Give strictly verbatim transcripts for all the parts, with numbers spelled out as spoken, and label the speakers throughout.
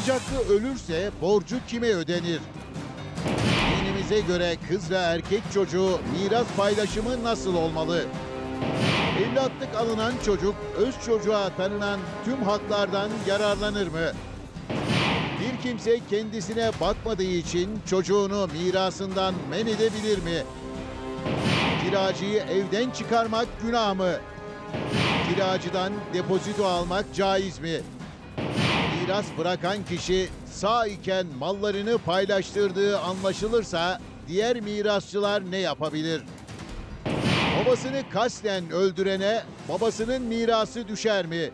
Speaker 1: alacaklı ölürse borcu kime ödenir? Dinimize göre kız ve erkek çocuğu miras paylaşımı nasıl olmalı? Evlatlık alınan çocuk öz çocuğa tanınan tüm haklardan yararlanır mı? Bir kimse kendisine bakmadığı için çocuğunu mirasından men edebilir mi? Kiracıyı evden çıkarmak günah mı? Kiracıdan depozito almak caiz mi? Miras bırakan kişi sağ iken mallarını paylaştırdığı anlaşılırsa diğer mirasçılar ne yapabilir? Babasını kasten öldürene babasının mirası düşer mi?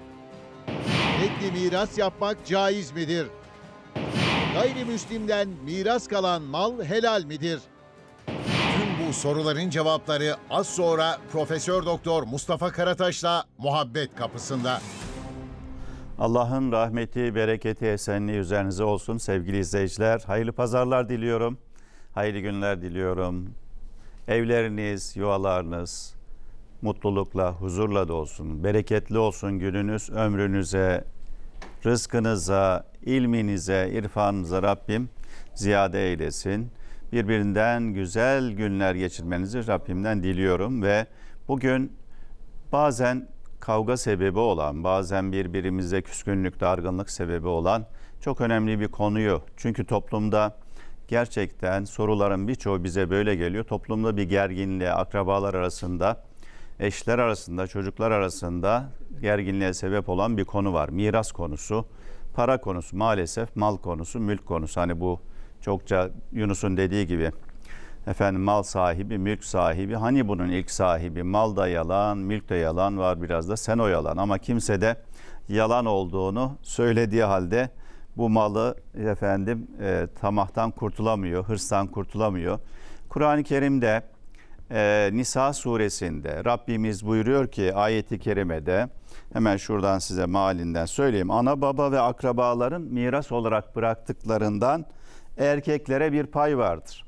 Speaker 1: Tekli miras yapmak caiz midir? Gayrimüslimden miras kalan mal helal midir? Tüm bu soruların cevapları az sonra Profesör Doktor Mustafa Karataş'la Muhabbet Kapısı'nda.
Speaker 2: Allah'ın rahmeti, bereketi, esenliği üzerinize olsun sevgili izleyiciler. Hayırlı pazarlar diliyorum. Hayırlı günler diliyorum. Evleriniz, yuvalarınız mutlulukla, huzurla da olsun. Bereketli olsun gününüz, ömrünüze, rızkınıza, ilminize, irfanınıza Rabbim ziyade eylesin. Birbirinden güzel günler geçirmenizi Rabbimden diliyorum ve bugün bazen kavga sebebi olan, bazen birbirimize küskünlük, dargınlık sebebi olan çok önemli bir konuyu. Çünkü toplumda gerçekten soruların birçoğu bize böyle geliyor. Toplumda bir gerginliğe, akrabalar arasında, eşler arasında, çocuklar arasında gerginliğe sebep olan bir konu var. Miras konusu, para konusu, maalesef mal konusu, mülk konusu. Hani bu çokça Yunus'un dediği gibi efendim mal sahibi, mülk sahibi. Hani bunun ilk sahibi? Mal da yalan, mülk de yalan, var biraz da sen o yalan. Ama kimse de yalan olduğunu söylediği halde bu malı efendim e, tamahtan kurtulamıyor, hırstan kurtulamıyor. Kur'an-ı Kerim'de e, Nisa suresinde Rabbimiz buyuruyor ki ayeti kerimede, hemen şuradan size mealinden söyleyeyim. Ana baba ve akrabaların miras olarak bıraktıklarından erkeklere bir pay vardır.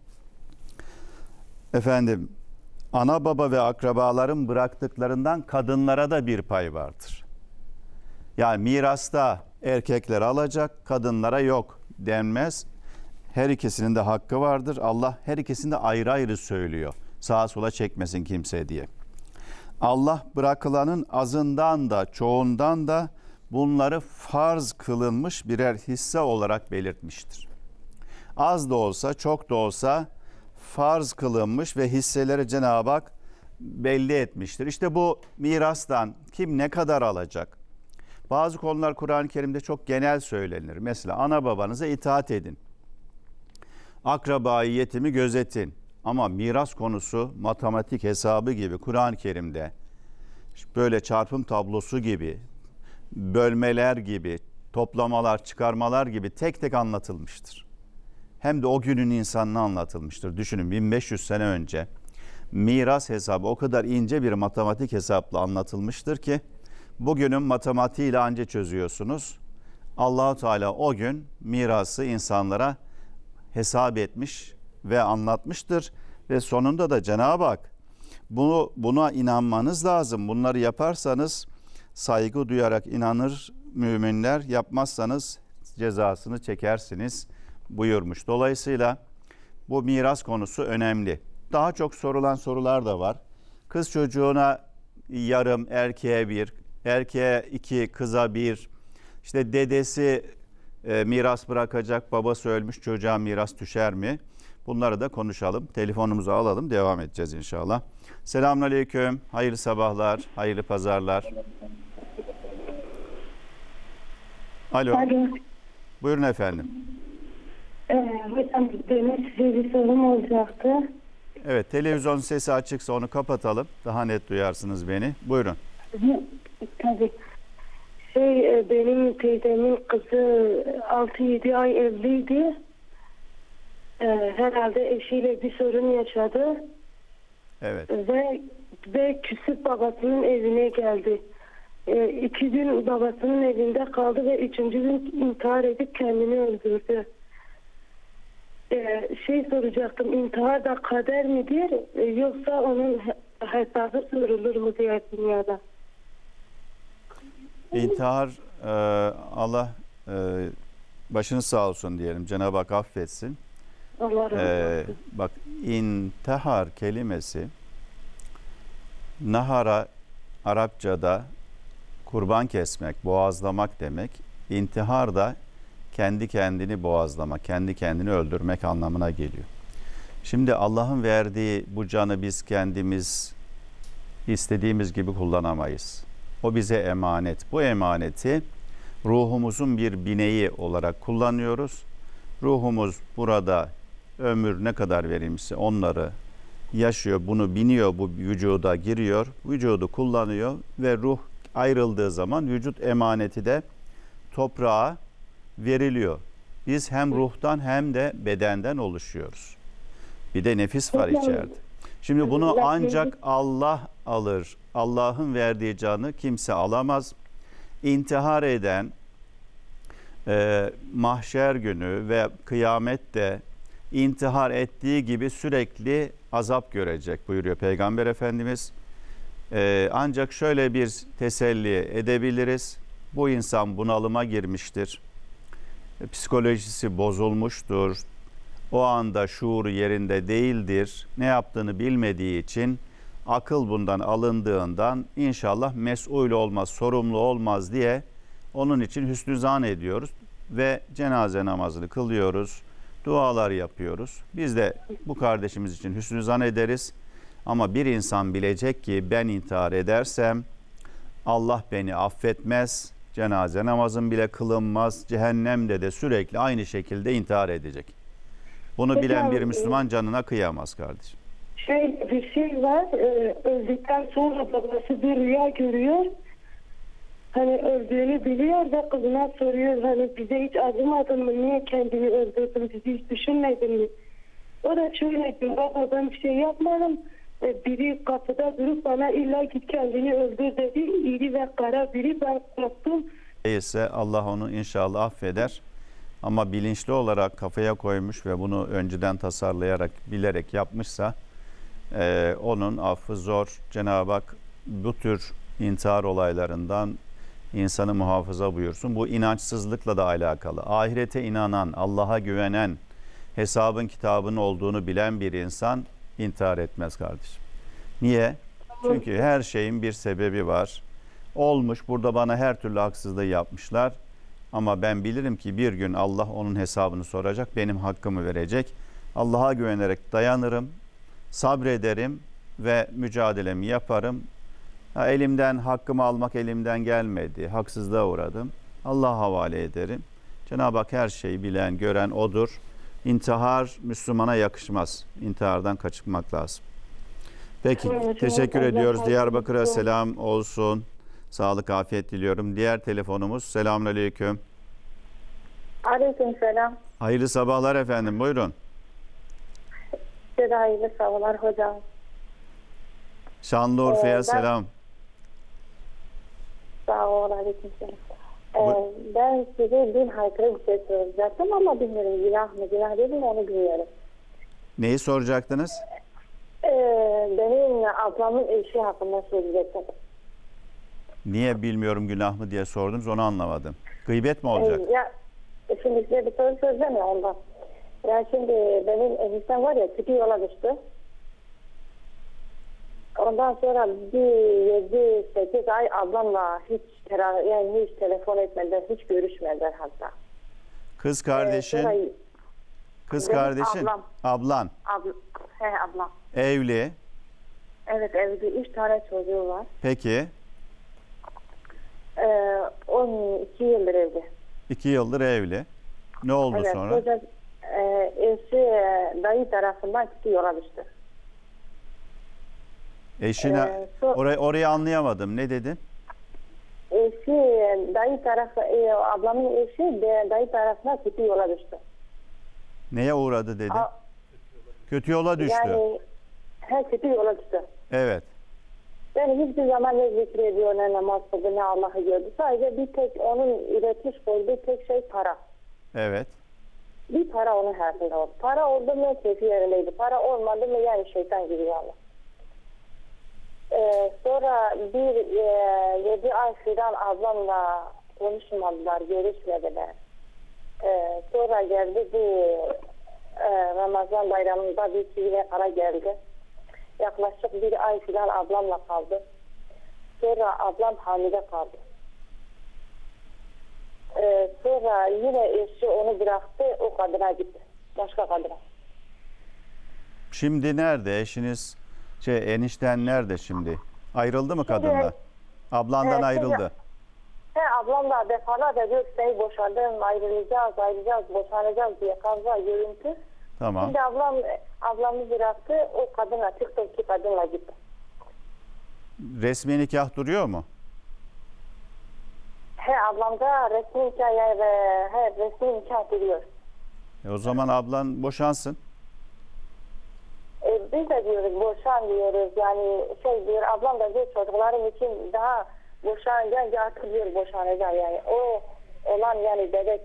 Speaker 2: Efendim, ana baba ve akrabaların bıraktıklarından kadınlara da bir pay vardır. Yani mirasta erkekler alacak, kadınlara yok denmez. Her ikisinin de hakkı vardır. Allah her ikisini de ayrı ayrı söylüyor. Sağa sola çekmesin kimse diye. Allah bırakılanın azından da çoğundan da bunları farz kılınmış birer hisse olarak belirtmiştir. Az da olsa, çok da olsa farz kılınmış ve hisseleri Cenab-ı Hak belli etmiştir. İşte bu mirastan kim ne kadar alacak? Bazı konular Kur'an-ı Kerim'de çok genel söylenir. Mesela ana babanıza itaat edin. Akrabayı, yetimi gözetin. Ama miras konusu matematik hesabı gibi Kur'an-ı Kerim'de böyle çarpım tablosu gibi, bölmeler gibi, toplamalar, çıkarmalar gibi tek tek anlatılmıştır. Hem de o günün insanına anlatılmıştır. Düşünün bin beş yüz sene önce miras hesabı o kadar ince bir matematik hesapla anlatılmıştır ki bugünün matematiğiyle anca çözüyorsunuz. Allah-u Teala o gün mirası insanlara hesap etmiş ve anlatmıştır ve sonunda da Cenab-ı Hak bunu buna inanmanız lazım. Bunları yaparsanız saygı duyarak inanır müminler, yapmazsanız cezasını çekersiniz buyurmuş. Dolayısıyla bu miras konusu önemli. Daha çok sorulan sorular da var. Kız çocuğuna yarım, erkeğe bir, erkeğe iki, kıza bir. İşte dedesi e, miras bırakacak, babası ölmüş, çocuğa miras düşer mi? Bunları da konuşalım. Telefonumuzu alalım, devam edeceğiz inşallah. Selamünaleyküm, hayırlı sabahlar, hayırlı pazarlar. Alo.
Speaker 3: Alo.
Speaker 2: Buyurun efendim.
Speaker 3: Ee, hocam benim size bir sorum olacaktı.
Speaker 2: Evet, televizyon sesi açıksa onu kapatalım. Daha net duyarsınız beni. Buyurun.
Speaker 3: Tabii. Şey, benim teyzemin kızı altı yedi ay evliydi. Ee, herhalde eşiyle bir sorun yaşadı.
Speaker 2: Evet.
Speaker 3: Ve, ve küsüp babasının evine geldi. Ee, iki gün babasının evinde kaldı ve üçüncü gün intihar edip kendini öldürdü. Ee, şey soracaktım, intihar da kader midir ee, yoksa onun hesabı sorulur mu diğer dünyada?
Speaker 2: İntihar e, Allah e, başınız sağ olsun diyelim. Cenab-ı Hak affetsin.
Speaker 3: Allah razı
Speaker 2: Ee,
Speaker 3: olsun.
Speaker 2: bak intihar kelimesi nahara Arapçada kurban kesmek, boğazlamak demek. İntihar da kendi kendini boğazlamak, kendi kendini öldürmek anlamına geliyor. Şimdi Allah'ın verdiği bu canı biz kendimiz istediğimiz gibi kullanamayız. O bize emanet. Bu emaneti ruhumuzun bir bineği olarak kullanıyoruz. Ruhumuz burada ömür ne kadar verilmişse onları yaşıyor, bunu biniyor, bu vücuda giriyor, vücudu kullanıyor ve ruh ayrıldığı zaman vücut emaneti de toprağa veriliyor. Biz hem ruhtan hem de bedenden oluşuyoruz. Bir de nefis var içeride. Şimdi bunu ancak Allah alır. Allah'ın verdiği canı kimse alamaz. İntihar eden e, mahşer günü ve kıyamette intihar ettiği gibi sürekli azap görecek buyuruyor Peygamber Efendimiz. E, ancak şöyle bir teselli edebiliriz. Bu insan bunalıma girmiştir. E, psikolojisi bozulmuştur. O anda şuuru yerinde değildir. Ne yaptığını bilmediği için akıl bundan alındığından inşallah mesul olmaz, sorumlu olmaz diye onun için hüsnü zan ediyoruz ve cenaze namazını kılıyoruz, dualar yapıyoruz. Biz de bu kardeşimiz için hüsnü zan ederiz. Ama bir insan bilecek ki ben intihar edersem Allah beni affetmez, cenaze namazım bile kılınmaz, cehennemde de sürekli aynı şekilde intihar edecek. Bunu
Speaker 3: Hocam,
Speaker 2: bilen bir Müslüman canına kıyamaz kardeşim.
Speaker 3: Şey bir şey var, e, öldükten sonra babası bir rüya görüyor. Hani öldüğünü biliyor ve kızına soruyor, hani bize hiç acımadın mı, niye kendini öldürdün, bizi hiç düşünmedin mi? O da şöyle diyor, baba ben bir şey yapmadım. E, biri kapıda durup bana illa git kendini öldür dedi. İri ve kara biri, ben korktum.
Speaker 2: Değilse Allah onu inşallah affeder. Ama bilinçli olarak kafaya koymuş ve bunu önceden tasarlayarak, bilerek yapmışsa e, onun affı zor. Cenab-ı Hak bu tür intihar olaylarından insanı muhafaza buyursun. Bu inançsızlıkla da alakalı. Ahirete inanan, Allah'a güvenen, hesabın kitabın olduğunu bilen bir insan intihar etmez kardeşim. Niye? Çünkü her şeyin bir sebebi var. Olmuş, burada bana her türlü haksızlığı yapmışlar. Ama ben bilirim ki bir gün Allah onun hesabını soracak, benim hakkımı verecek. Allah'a güvenerek dayanırım, sabrederim ve mücadelemi yaparım. Ha, elimden hakkımı almak elimden gelmedi, haksızlığa uğradım. Allah'a havale ederim. Cenab-ı Hak her şeyi bilen, gören O'dur. İntihar Müslümana yakışmaz. İntihardan kaçınmak lazım. Peki,
Speaker 3: Evet,
Speaker 2: teşekkür
Speaker 3: Allah
Speaker 2: ediyoruz.
Speaker 3: razı
Speaker 2: Diyarbakır'a
Speaker 3: olsun.
Speaker 2: selam olsun. Sağlık, afiyet diliyorum. Diğer telefonumuz. Selamünaleyküm.
Speaker 4: Aleykümselam.
Speaker 2: Hayırlı sabahlar efendim. Buyurun.
Speaker 4: Size de hayırlı sabahlar hocam.
Speaker 2: Şanlıurfa'ya
Speaker 4: Ee, ben-
Speaker 2: selam.
Speaker 4: Sağ ol, aleykümselam. Ee,
Speaker 2: Bu-
Speaker 4: ben size din haykırı bir şey soracaktım ama bilmiyorum günah mı günah değil mi onu bilmiyorum.
Speaker 2: Neyi soracaktınız?
Speaker 4: Ee, benim ablamın eşi hakkında söyleyecektim.
Speaker 2: Niye bilmiyorum günah mı diye sordunuz, onu anlamadım. Gıybet mi olacak?
Speaker 4: Ee, ya, şimdi size bir soru soracağım ya ondan. Ya şimdi benim eniştem var ya kötü yola düştü. Ondan sonra bir yedi sekiz ay ablamla hiç tera- yani hiç telefon etmediler, hiç görüşmediler hatta.
Speaker 2: Kız
Speaker 4: Ee,
Speaker 2: kardeşin,
Speaker 4: sonra
Speaker 2: kız
Speaker 4: benim
Speaker 2: kardeşin,
Speaker 4: ablam.
Speaker 2: ablan,
Speaker 4: abla, he ablam.
Speaker 2: evli.
Speaker 4: Evet evde üç tane çocuğu var.
Speaker 2: Peki,
Speaker 4: Ee, on iki yıldır evli.
Speaker 2: iki yıldır evli. Ne oldu
Speaker 4: Evet,
Speaker 2: sonra?
Speaker 4: koca, e, eşi e, dayı tarafından kötü yola düştü.
Speaker 2: Eşine,
Speaker 4: Ee, so-
Speaker 2: orayı, orayı anlayamadım. Ne dedin?
Speaker 4: Eşi e, dayı tarafı, e, ablamın eşi de, dayı tarafından kötü yola düştü.
Speaker 2: Neye uğradı dedin?
Speaker 4: A-
Speaker 2: Kötü yola düştü.
Speaker 4: Yani her kötü yola düştü.
Speaker 2: Evet.
Speaker 4: Yani hiçbir zaman ne zikrediyor, ne namaz kıldı, ne Allah'ı gördü. Sadece bir tek onun üretmiş olduğu tek şey para.
Speaker 2: Evet.
Speaker 4: Bir para onun hayatında oldu. Para oldu mu keyfi yerindeydi. Para olmadı mı yani şeytan gibi yani. Ee, sonra bir e, yedi ay filan ablamla konuşmadılar, görüşmediler. Ee, sonra geldi bu e, Ramazan bayramında bir sivile para geldi. Yaklaşık bir ay falan ablamla kaldı. Sonra ablam hamile kaldı. Ee, sonra yine eşi onu bıraktı, o kadına gitti. Başka kadına.
Speaker 2: Şimdi nerede eşiniz? Şey enişten nerede şimdi? Ayrıldı mı kadınla? Ablandan
Speaker 4: Evet,
Speaker 2: ayrıldı.
Speaker 4: He, ablam da defalarca diyor seni boşandım, ayrılacağız, ayrılacağız, boşanacağız diye kavga, görüntü.
Speaker 2: Tamam.
Speaker 4: Şimdi ablam ablamı bıraktı, o kadınla, TikTok'ki kadınla gitti.
Speaker 2: Resmi nikah duruyor mu?
Speaker 4: He, ablamda resmi nikah yani, he, resmi nikah duruyor.
Speaker 2: E o zaman ablan boşansın.
Speaker 4: E, biz de diyoruz boşan diyoruz, yani şey diyor, ablam da diyor çocuklarım için daha boşanacağım, artık diyor boşanacağım yani. O olan yani bebek.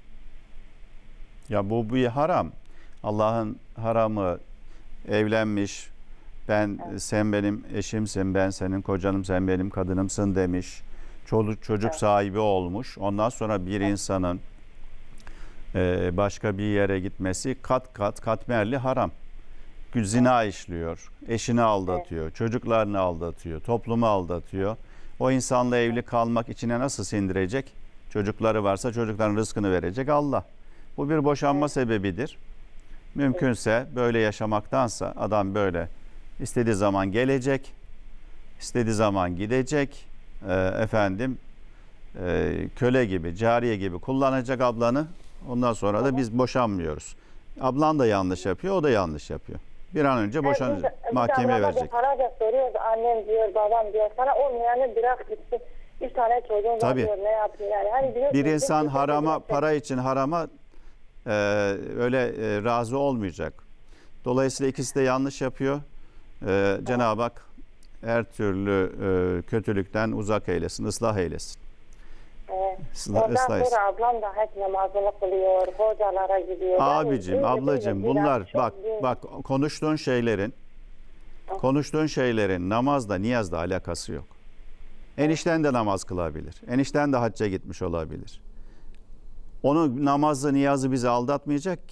Speaker 2: Ya bu bir haram. Allah'ın haramı, evlenmiş. Ben
Speaker 4: Evet.
Speaker 2: sen benim eşimsin, ben senin kocanım, sen benim kadınımsın demiş. Çoluk çocuk
Speaker 4: Evet.
Speaker 2: sahibi olmuş. Ondan sonra bir insanın e, başka bir yere gitmesi kat kat katmerli haram. Zina işliyor, eşini aldatıyor, çocuklarını aldatıyor, toplumu aldatıyor. O insanla evli kalmak içine nasıl sindirecek? Çocukları varsa çocukların rızkını verecek Allah. Bu bir boşanma
Speaker 4: Evet.
Speaker 2: sebebidir. Mümkünse böyle yaşamaktansa adam böyle istediği zaman gelecek, istediği zaman gidecek, e, efendim e, köle gibi, cariye gibi kullanacak ablanı. Ondan sonra da biz boşanmıyoruz. Ablan da yanlış yapıyor, o da yanlış yapıyor. Bir an önce boşanacak, mahkemeye verecek.
Speaker 4: Defalarca soruyordu, annem diyor, babam diyor, sana olmayanı bırak gitsin. Üç tane çocuğun var
Speaker 2: Tabii.
Speaker 4: diyor, ne yapayım yani. Hani diyor,
Speaker 2: Bir
Speaker 4: ki,
Speaker 2: insan
Speaker 4: bir-
Speaker 2: harama,
Speaker 4: bir-
Speaker 2: para için harama e, öyle e, razı olmayacak. Dolayısıyla ikisi de yanlış yapıyor. E, Cenab-ı Hak her türlü e, kötülükten uzak eylesin, ıslah eylesin.
Speaker 4: Evet.
Speaker 2: Islah,
Speaker 4: Ondan
Speaker 2: ıslah etsin.
Speaker 4: sonra ablam da hep namazını kılıyor, hocalara gidiyor.
Speaker 2: Abicim,
Speaker 4: Yani,
Speaker 2: ablacığım
Speaker 4: böyle
Speaker 2: bunlar
Speaker 4: biraz çok
Speaker 2: bak
Speaker 4: din-
Speaker 2: bak konuştuğun şeylerin konuştuğun şeylerin namazla niyazla alakası yok. Enişten de namaz kılabilir. Enişten de hacca gitmiş olabilir. Onun namazı niyazı bizi aldatmayacak ki.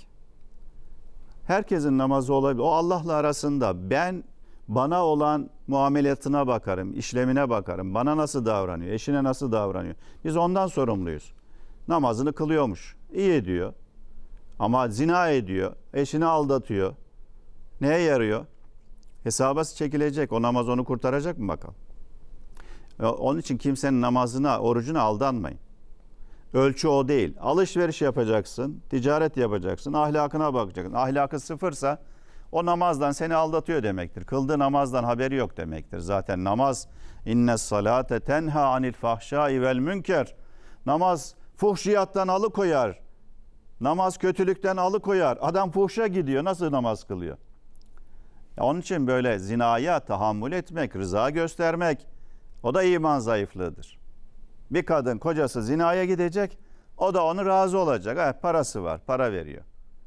Speaker 2: Herkesin namazı olabilir. O Allah'la arasında ben bana olan muamelatına bakarım, işlemine bakarım. Bana nasıl davranıyor, eşine nasıl davranıyor. Biz ondan sorumluyuz. Namazını kılıyormuş, iyi ediyor. Ama zina ediyor, eşini aldatıyor. Neye yarıyor? Hesabası çekilecek. O namaz onu kurtaracak mı bakalım? Onun için kimsenin namazına, orucuna aldanmayın. Ölçü o değil. Alışveriş yapacaksın, ticaret yapacaksın, ahlakına bakacaksın. Ahlakı sıfırsa o namazdan seni aldatıyor demektir. Kıldığı namazdan haberi yok demektir. Zaten namaz inne salate tenha anil fahşai vel münker. Namaz fuhşiyattan alıkoyar. Namaz kötülükten alıkoyar. Adam fuhşa gidiyor. Nasıl namaz kılıyor? Ya onun için böyle zinaya tahammül etmek, rıza göstermek o da iman zayıflığıdır. Bir kadın kocası zinaya gidecek, o da onu razı olacak. Ha, parası var, para veriyor.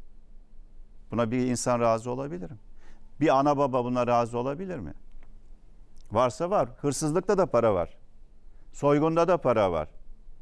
Speaker 2: Buna bir insan razı olabilir mi? Bir ana baba buna razı olabilir mi? Varsa var. Hırsızlıkta da para var. Soygunda da para var.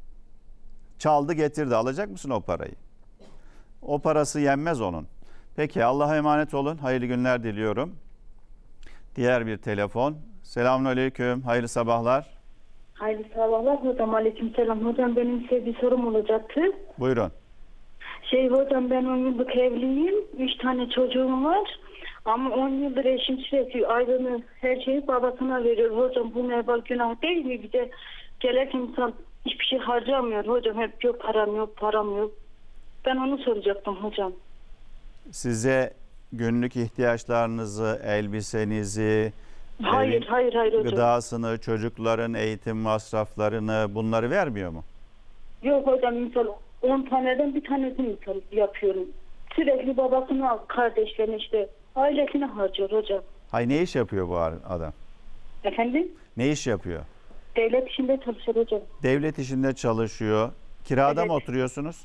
Speaker 2: Çaldı getirdi. Alacak mısın o parayı? O parası yenmez onun. Peki Allah'a emanet olun. Hayırlı günler diliyorum. Diğer bir telefon. Selamünaleyküm. Hayırlı sabahlar.
Speaker 5: Hayırlı sabahlar hocam. Aleykümselam. Hocam benim size bir sorum olacaktı.
Speaker 2: Buyurun.
Speaker 5: Şey hocam ben on yıllık evliyim. Üç tane çocuğum var. Ama on yıldır eşim sürekli aylığını her şeyi babasına veriyor. Hocam bu mebal günah değil mi? Bir de gelirken insan hiçbir şey harcamıyor. Hocam hep yok param yok param yok. Ben onu soracaktım hocam.
Speaker 2: Size günlük ihtiyaçlarınızı, elbisenizi,
Speaker 5: Hayır
Speaker 2: evin
Speaker 5: hayır hayır hocam.
Speaker 2: gıdasını, çocukların eğitim masraflarını bunları vermiyor mu?
Speaker 5: Yok hocam misal on taneden bir tanesini misal yapıyorum. Sürekli babasını kardeşlerini işte ailesini harcıyor hocam.
Speaker 2: Hay ne iş yapıyor bu adam?
Speaker 5: Efendim?
Speaker 2: Ne iş yapıyor?
Speaker 5: Devlet işinde çalışıyor hocam.
Speaker 2: Devlet işinde çalışıyor. Kirada
Speaker 5: Evet.
Speaker 2: mı oturuyorsunuz?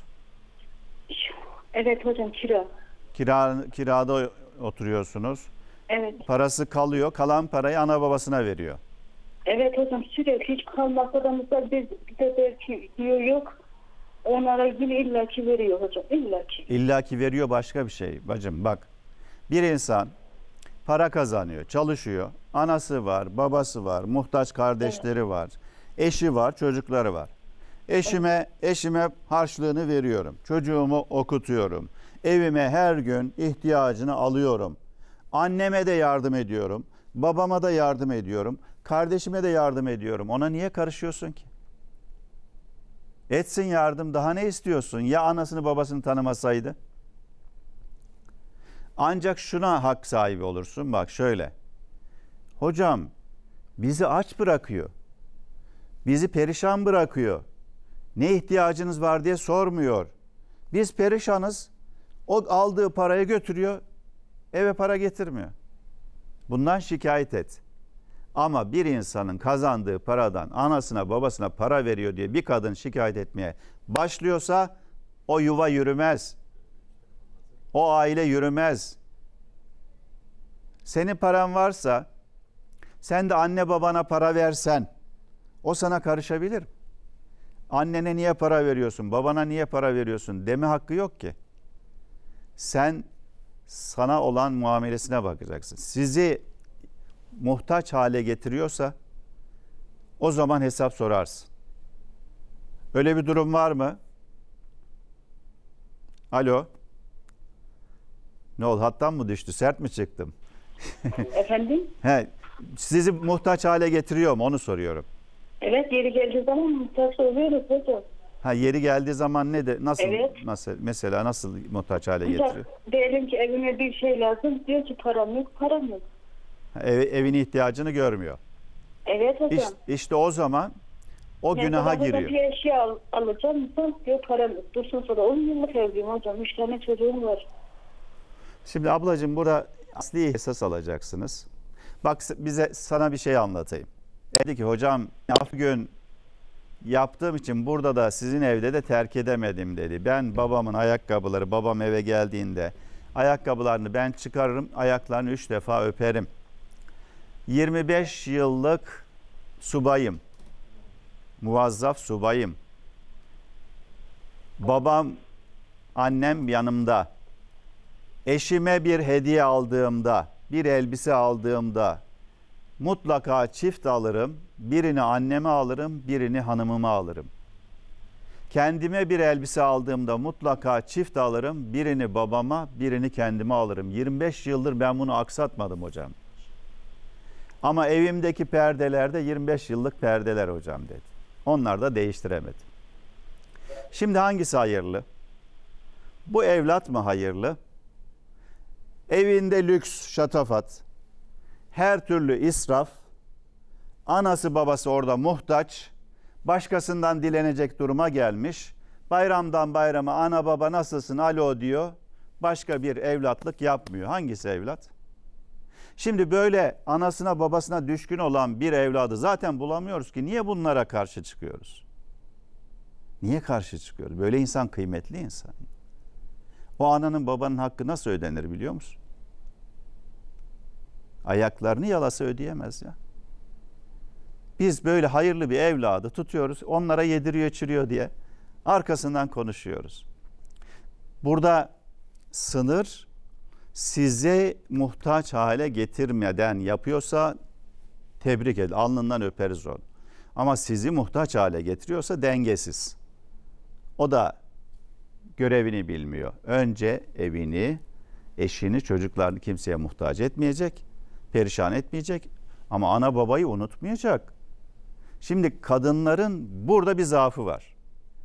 Speaker 5: Evet hocam kira.
Speaker 2: Kira, kirada oturuyorsunuz.
Speaker 5: Evet.
Speaker 2: Parası kalıyor. Kalan parayı ana babasına veriyor.
Speaker 5: Evet hocam sürekli hiç kalmakta da mesela biz, bir de belki diyor yok. onlara yine illaki veriyor hocam, illaki.
Speaker 2: İlla ki veriyor başka bir şey bacım bak. Bir insan para kazanıyor, çalışıyor. Anası var, babası var, muhtaç kardeşleri evet. var. Eşi var, çocukları var. Eşime eşime harçlığını veriyorum. Çocuğumu okutuyorum. Evime her gün ihtiyacını alıyorum. Anneme de yardım ediyorum. Babama da yardım ediyorum. Kardeşime de yardım ediyorum. Ona niye karışıyorsun ki? Etsin yardım, daha ne istiyorsun? Ya anasını babasını tanımasaydı? Ancak şuna hak sahibi olursun. Bak şöyle. Hocam bizi aç bırakıyor. Bizi perişan bırakıyor. Ne ihtiyacınız var diye sormuyor. Biz perişanız. O aldığı parayı götürüyor. Eve para getirmiyor. Bundan şikayet et. Ama bir insanın kazandığı paradan anasına babasına para veriyor diye bir kadın şikayet etmeye başlıyorsa o yuva yürümez. O aile yürümez. Senin paran varsa sen de anne babana para versen o sana karışabilir. Annene niye para veriyorsun, babana niye para veriyorsun deme hakkı yok ki. Sen sana olan muamelesine bakacaksın. Sizi muhtaç hale getiriyorsa o zaman hesap sorarsın. Öyle bir durum var mı? Alo? Ne oldu? Hattan mı düştü? Sert mi çıktım?
Speaker 5: Efendim?
Speaker 2: He, sizi muhtaç hale getiriyor mu? Onu soruyorum.
Speaker 5: Evet, yeri geldiği zaman muhtaç oluyoruz hocam.
Speaker 2: Ha, yeri geldiği zaman ne de nasıl
Speaker 5: Evet.
Speaker 2: nasıl mesela nasıl muhtaç hale
Speaker 5: Mesela
Speaker 2: getiriyor?
Speaker 5: diyelim ki evime bir şey lazım, diyor ki param yok, param yok.
Speaker 2: Ha, ev, evin ihtiyacını görmüyor.
Speaker 5: Evet hocam.
Speaker 2: İşte, işte o zaman o
Speaker 5: Yani
Speaker 2: günaha
Speaker 5: babamdan
Speaker 2: giriyor.
Speaker 5: bir eşya al, alacağım, insan diyor param yok. Dursun sonra on yıllık evliyim hocam, üç tane çocuğum var.
Speaker 2: Şimdi ablacığım burada asli esas alacaksınız. Bak bize sana bir şey anlatayım. Dedi ki hocam gün yaptığım için burada da sizin evde de terk edemedim dedi. Ben babamın ayakkabıları babam eve geldiğinde ayakkabılarını ben çıkarırım, ayaklarını üç defa öperim. yirmi beş yıllık subayım. Muvazzaf subayım. Babam, annem yanımda. Eşime bir hediye aldığımda, bir elbise aldığımda mutlaka çift alırım. Birini anneme alırım, birini hanımıma alırım. Kendime bir elbise aldığımda mutlaka çift alırım. Birini babama, birini kendime alırım. yirmi beş yıldır ben bunu aksatmadım hocam. Ama evimdeki perdeler de yirmi beş yıllık perdeler hocam dedi. Onlar da değiştiremedim. Şimdi hangisi hayırlı? Bu evlat mı hayırlı? Evinde lüks, şatafat, her türlü israf, anası babası orada muhtaç, başkasından dilenecek duruma gelmiş. Bayramdan bayrama ana baba nasılsın alo diyor, başka bir evlatlık yapmıyor. Hangisi evlat? Şimdi böyle anasına babasına düşkün olan bir evladı zaten bulamıyoruz ki niye bunlara karşı çıkıyoruz? Niye karşı çıkıyoruz? Böyle insan kıymetli insan. O ananın babanın hakkı nasıl ödenir biliyor musun? Ayaklarını yalasa ödeyemez ya. Biz böyle hayırlı bir evladı tutuyoruz, onlara yediriyor içiriyor diye arkasından konuşuyoruz. Burada sınır size muhtaç hale getirmeden yapıyorsa tebrik edin, alnından öperiz onu. Ama sizi muhtaç hale getiriyorsa dengesiz. O da görevini bilmiyor. Önce evini, eşini, çocuklarını kimseye muhtaç etmeyecek, perişan etmeyecek ama ana babayı unutmayacak. Şimdi kadınların burada bir zaafı var.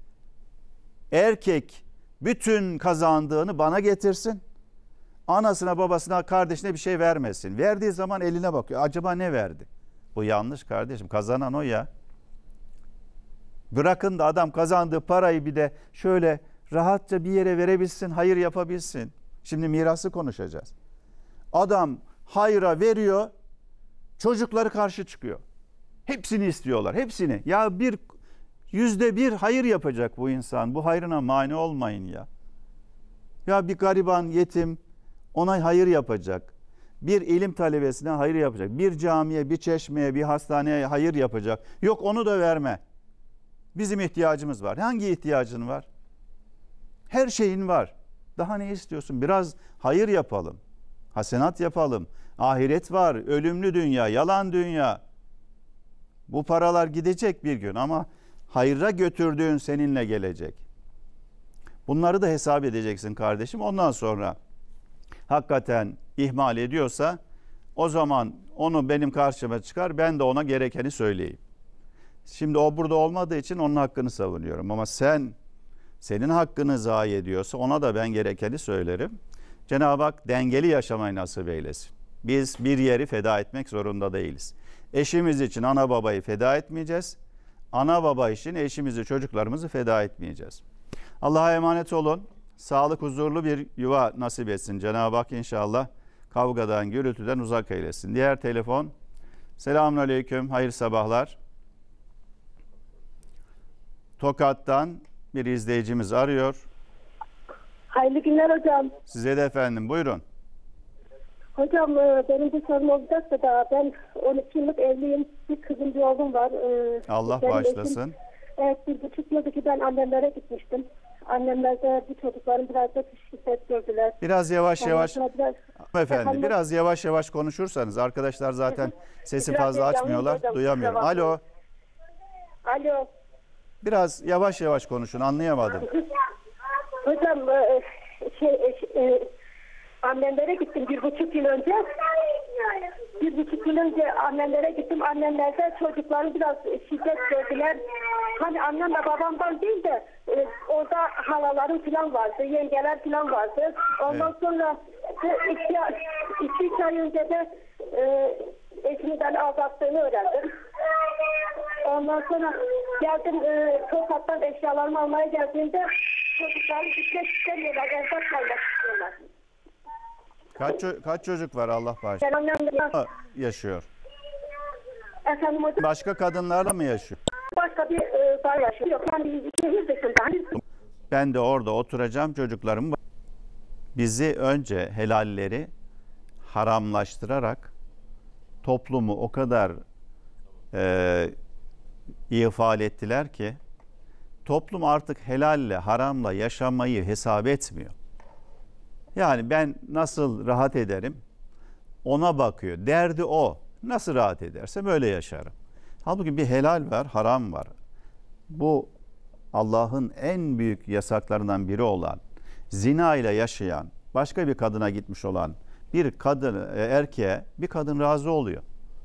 Speaker 2: Erkek bütün kazandığını bana getirsin. Anasına, babasına, kardeşine bir şey vermesin. Verdiği zaman eline bakıyor. Acaba ne verdi? Bu yanlış kardeşim. Kazanan o ya. Bırakın da adam kazandığı parayı bir de şöyle rahatça bir yere verebilsin, hayır yapabilsin. Şimdi mirası konuşacağız. Adam hayra veriyor, çocukları karşı çıkıyor. Hepsini istiyorlar, hepsini. Ya bir yüzde bir hayır yapacak bu insan. Bu hayrına mani olmayın ya. Ya bir gariban, yetim ona hayır yapacak. Bir ilim talebesine hayır yapacak. Bir camiye, bir çeşmeye, bir hastaneye hayır yapacak. Yok onu da verme. Bizim ihtiyacımız var. Hangi ihtiyacın var? Her şeyin var. Daha ne istiyorsun? Biraz hayır yapalım. Hasenat yapalım. Ahiret var, ölümlü dünya, yalan dünya. Bu paralar gidecek bir gün ama hayra götürdüğün seninle gelecek. Bunları da hesap edeceksin kardeşim. Ondan sonra hakikaten ihmal ediyorsa o zaman onu benim karşıma çıkar, ben de ona gerekeni söyleyeyim. Şimdi o burada olmadığı için onun hakkını savunuyorum ama sen senin hakkını zayi ediyorsa ona da ben gerekeni söylerim. Cenab-ı Hak dengeli yaşamayı nasip eylesin. Biz bir yeri feda etmek zorunda değiliz. Eşimiz için ana babayı feda etmeyeceğiz. Ana baba için eşimizi, çocuklarımızı feda etmeyeceğiz. Allah'a emanet olun. Sağlık, huzurlu bir yuva nasip etsin. Cenab-ı Hak inşallah kavgadan, gürültüden uzak eylesin. Diğer telefon. Selamünaleyküm. Hayırlı sabahlar. Tokat'tan bir izleyicimiz arıyor.
Speaker 3: Hayırlı günler hocam.
Speaker 2: Size de efendim. Buyurun.
Speaker 3: Hocam benim bir sorum olacaksa da ben on iki yıllık evliyim. Bir kızım bir oğlum var.
Speaker 2: Allah
Speaker 3: Benim
Speaker 2: bağışlasın.
Speaker 3: eşim, evet bir buçuk yıldır ki ben annemlere gitmiştim. Annemler de bu çocukların biraz da şiddet gördüler.
Speaker 2: Biraz yavaş yavaş.
Speaker 3: Biraz,
Speaker 2: Efendim
Speaker 3: efendim,
Speaker 2: biraz yavaş yavaş konuşursanız arkadaşlar zaten sesi
Speaker 3: Biraz
Speaker 2: fazla
Speaker 3: heyecanlıyım
Speaker 2: açmıyorlar.
Speaker 3: hocam,
Speaker 2: Duyamıyorum.
Speaker 3: kusura bakmayın.
Speaker 2: Alo.
Speaker 3: Alo.
Speaker 2: Biraz yavaş yavaş konuşun, anlayamadım.
Speaker 3: Hocam e, şey e, e, annemlere gittim bir buçuk yıl önce. Bir buçuk yıl önce annemlere gittim. Annemler de çocukları biraz şiddet gördüler. Hani annem de babamdan değil de e, orada halalarım falan vardı, yengeler falan vardı. Ondan
Speaker 2: Evet.
Speaker 3: sonra bu iki, iki üç ay önce de e, eşimi beni aldattığını öğrendim. Ondan sonra geldim e, Tokat'tan eşyalarımı almaya geldiğimde çocukları gitmek istemiyorlar, evde kalmak istiyorlar.
Speaker 2: Kaç ço- kaç çocuk var Allah bağışlasın?
Speaker 3: Ben annemle
Speaker 2: Yaşıyor.
Speaker 3: efendim hocam
Speaker 2: Başka kadınlarla mı yaşıyor?
Speaker 3: başka bir e, daha yaşıyor. Yok yani şehir dışında. Hani
Speaker 2: Ben de orada oturacağım, çocuklarım var. Bizi önce helalleri haramlaştırarak toplumu o kadar e, ifade ettiler ki toplum artık helalle haramla yaşamayı hesap etmiyor. Yani ben nasıl rahat ederim ona bakıyor. Derdi o. Nasıl rahat edersem öyle yaşarım. Halbuki bir helal var, haram var. Bu Allah'ın en büyük yasaklarından biri olan, zina ile yaşayan, başka bir kadına gitmiş olan bir kadın, erkeğe bir kadın razı oluyor.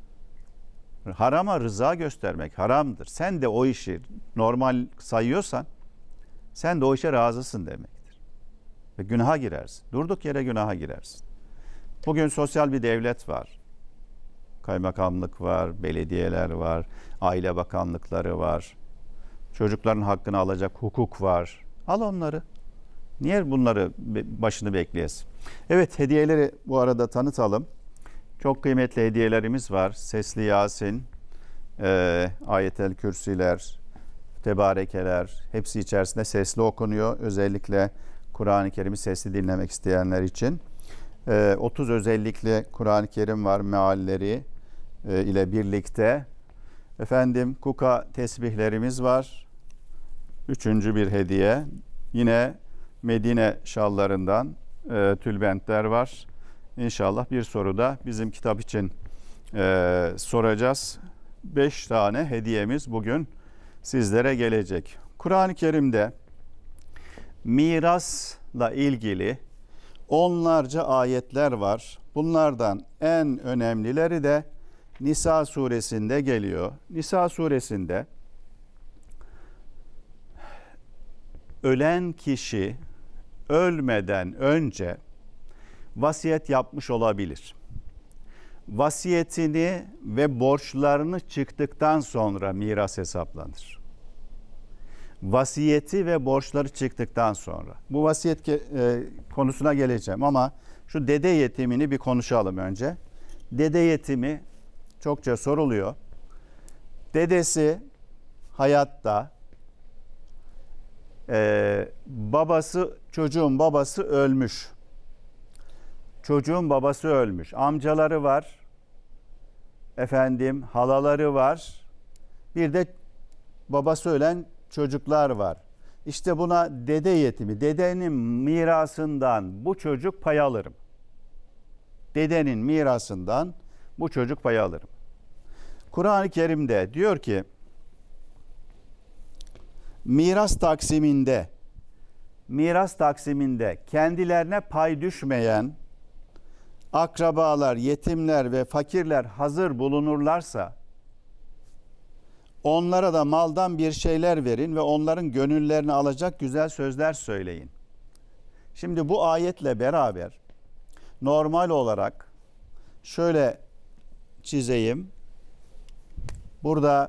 Speaker 2: Harama rıza göstermek haramdır. Sen de o işi normal sayıyorsan sen de o işe razısın demektir. Ve günaha girersin. Durduk yere günaha girersin. Bugün sosyal bir devlet var. Kaymakamlık var, belediyeler var, aile bakanlıkları var. Çocukların hakkını alacak hukuk var. Al onları. Niye bunları başını bekleyesin? Evet, hediyeleri bu arada tanıtalım. Çok kıymetli hediyelerimiz var. Sesli Yasin, e, Ayetel Kürsiler, Tebarekeler hepsi içerisinde sesli okunuyor. Özellikle Kur'an-ı Kerim'i sesli dinlemek isteyenler için. E, otuz özellikle Kur'an-ı Kerim var mealleri e, ile birlikte. Efendim kuka tesbihlerimiz var. Üçüncü bir hediye. Yine Medine şallarından e, tülbentler var. İnşallah bir soruda bizim kitap için e, soracağız. Beş tane hediyemiz bugün sizlere gelecek. Kur'an-ı Kerim'de mirasla ilgili onlarca ayetler var. Bunlardan en önemlileri de Nisa suresinde geliyor. Nisa suresinde ölen kişi ölmeden önce vasiyet yapmış olabilir. Vasiyetini ve borçlarını çıktıktan sonra miras hesaplanır. Vasiyeti ve borçları çıktıktan sonra. Bu vasiyet e, konusuna geleceğim ama şu dede yetimini bir konuşalım önce. Dede yetimi çokça soruluyor. Dedesi hayatta, e, babası, çocuğun babası ölmüş. Çocuğun babası ölmüş. Amcaları var. Efendim halaları var. Bir de babası ölen çocuklar var. İşte buna dede yetimi, dedenin mirasından bu çocuk pay alırım. Dedenin mirasından bu çocuk pay alırım. Kur'an-ı Kerim'de diyor ki, miras taksiminde, miras taksiminde kendilerine pay düşmeyen akrabalar, yetimler ve fakirler hazır bulunurlarsa, onlara da maldan bir şeyler verin ve onların gönüllerini alacak güzel sözler söyleyin. Şimdi bu ayetle beraber normal olarak şöyle çizeyim. Burada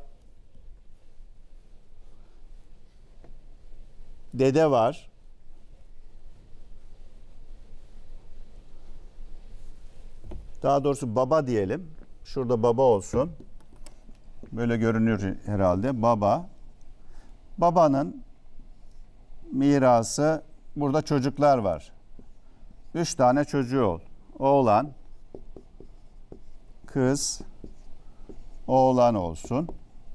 Speaker 2: dede var. Daha doğrusu baba diyelim. Şurada baba olsun. Böyle görünür herhalde. Baba. Babanın mirası, burada çocuklar var. Üç tane çocuğu ol. Oğlan, kız, oğlan olsun.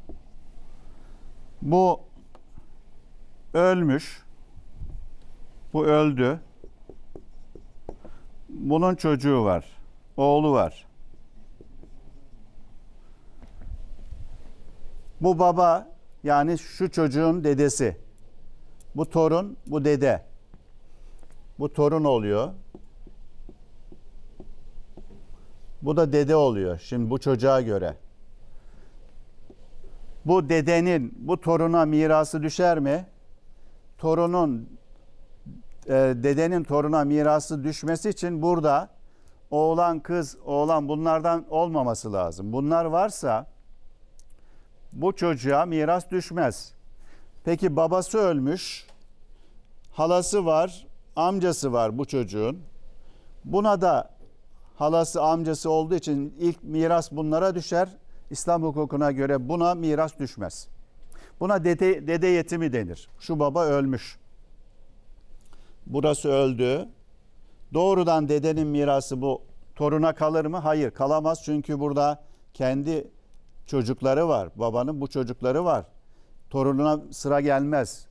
Speaker 2: Bu ölmüş. Bu öldü. Bunun çocuğu var. Oğlu var. Bu baba, yani şu çocuğun dedesi. Bu torun, bu dede. Bu torun oluyor. Bu da dede oluyor. Şimdi bu çocuğa göre. Bu dedenin bu toruna mirası düşer mi? Torunun e, dedenin toruna mirası düşmesi için burada oğlan, kız, oğlan bunlardan olmaması lazım. Bunlar varsa bu çocuğa miras düşmez. Peki babası ölmüş, halası var, amcası var bu çocuğun. Buna da halası, amcası olduğu için ilk miras bunlara düşer. İslam hukukuna göre buna miras düşmez. Buna dede, dede yetimi denir. Şu baba ölmüş. Burası öldü. Doğrudan dedenin mirası bu toruna kalır mı? Hayır, kalamaz. Çünkü burada kendi çocukları var. Babanın bu çocukları var. Torununa sıra gelmez.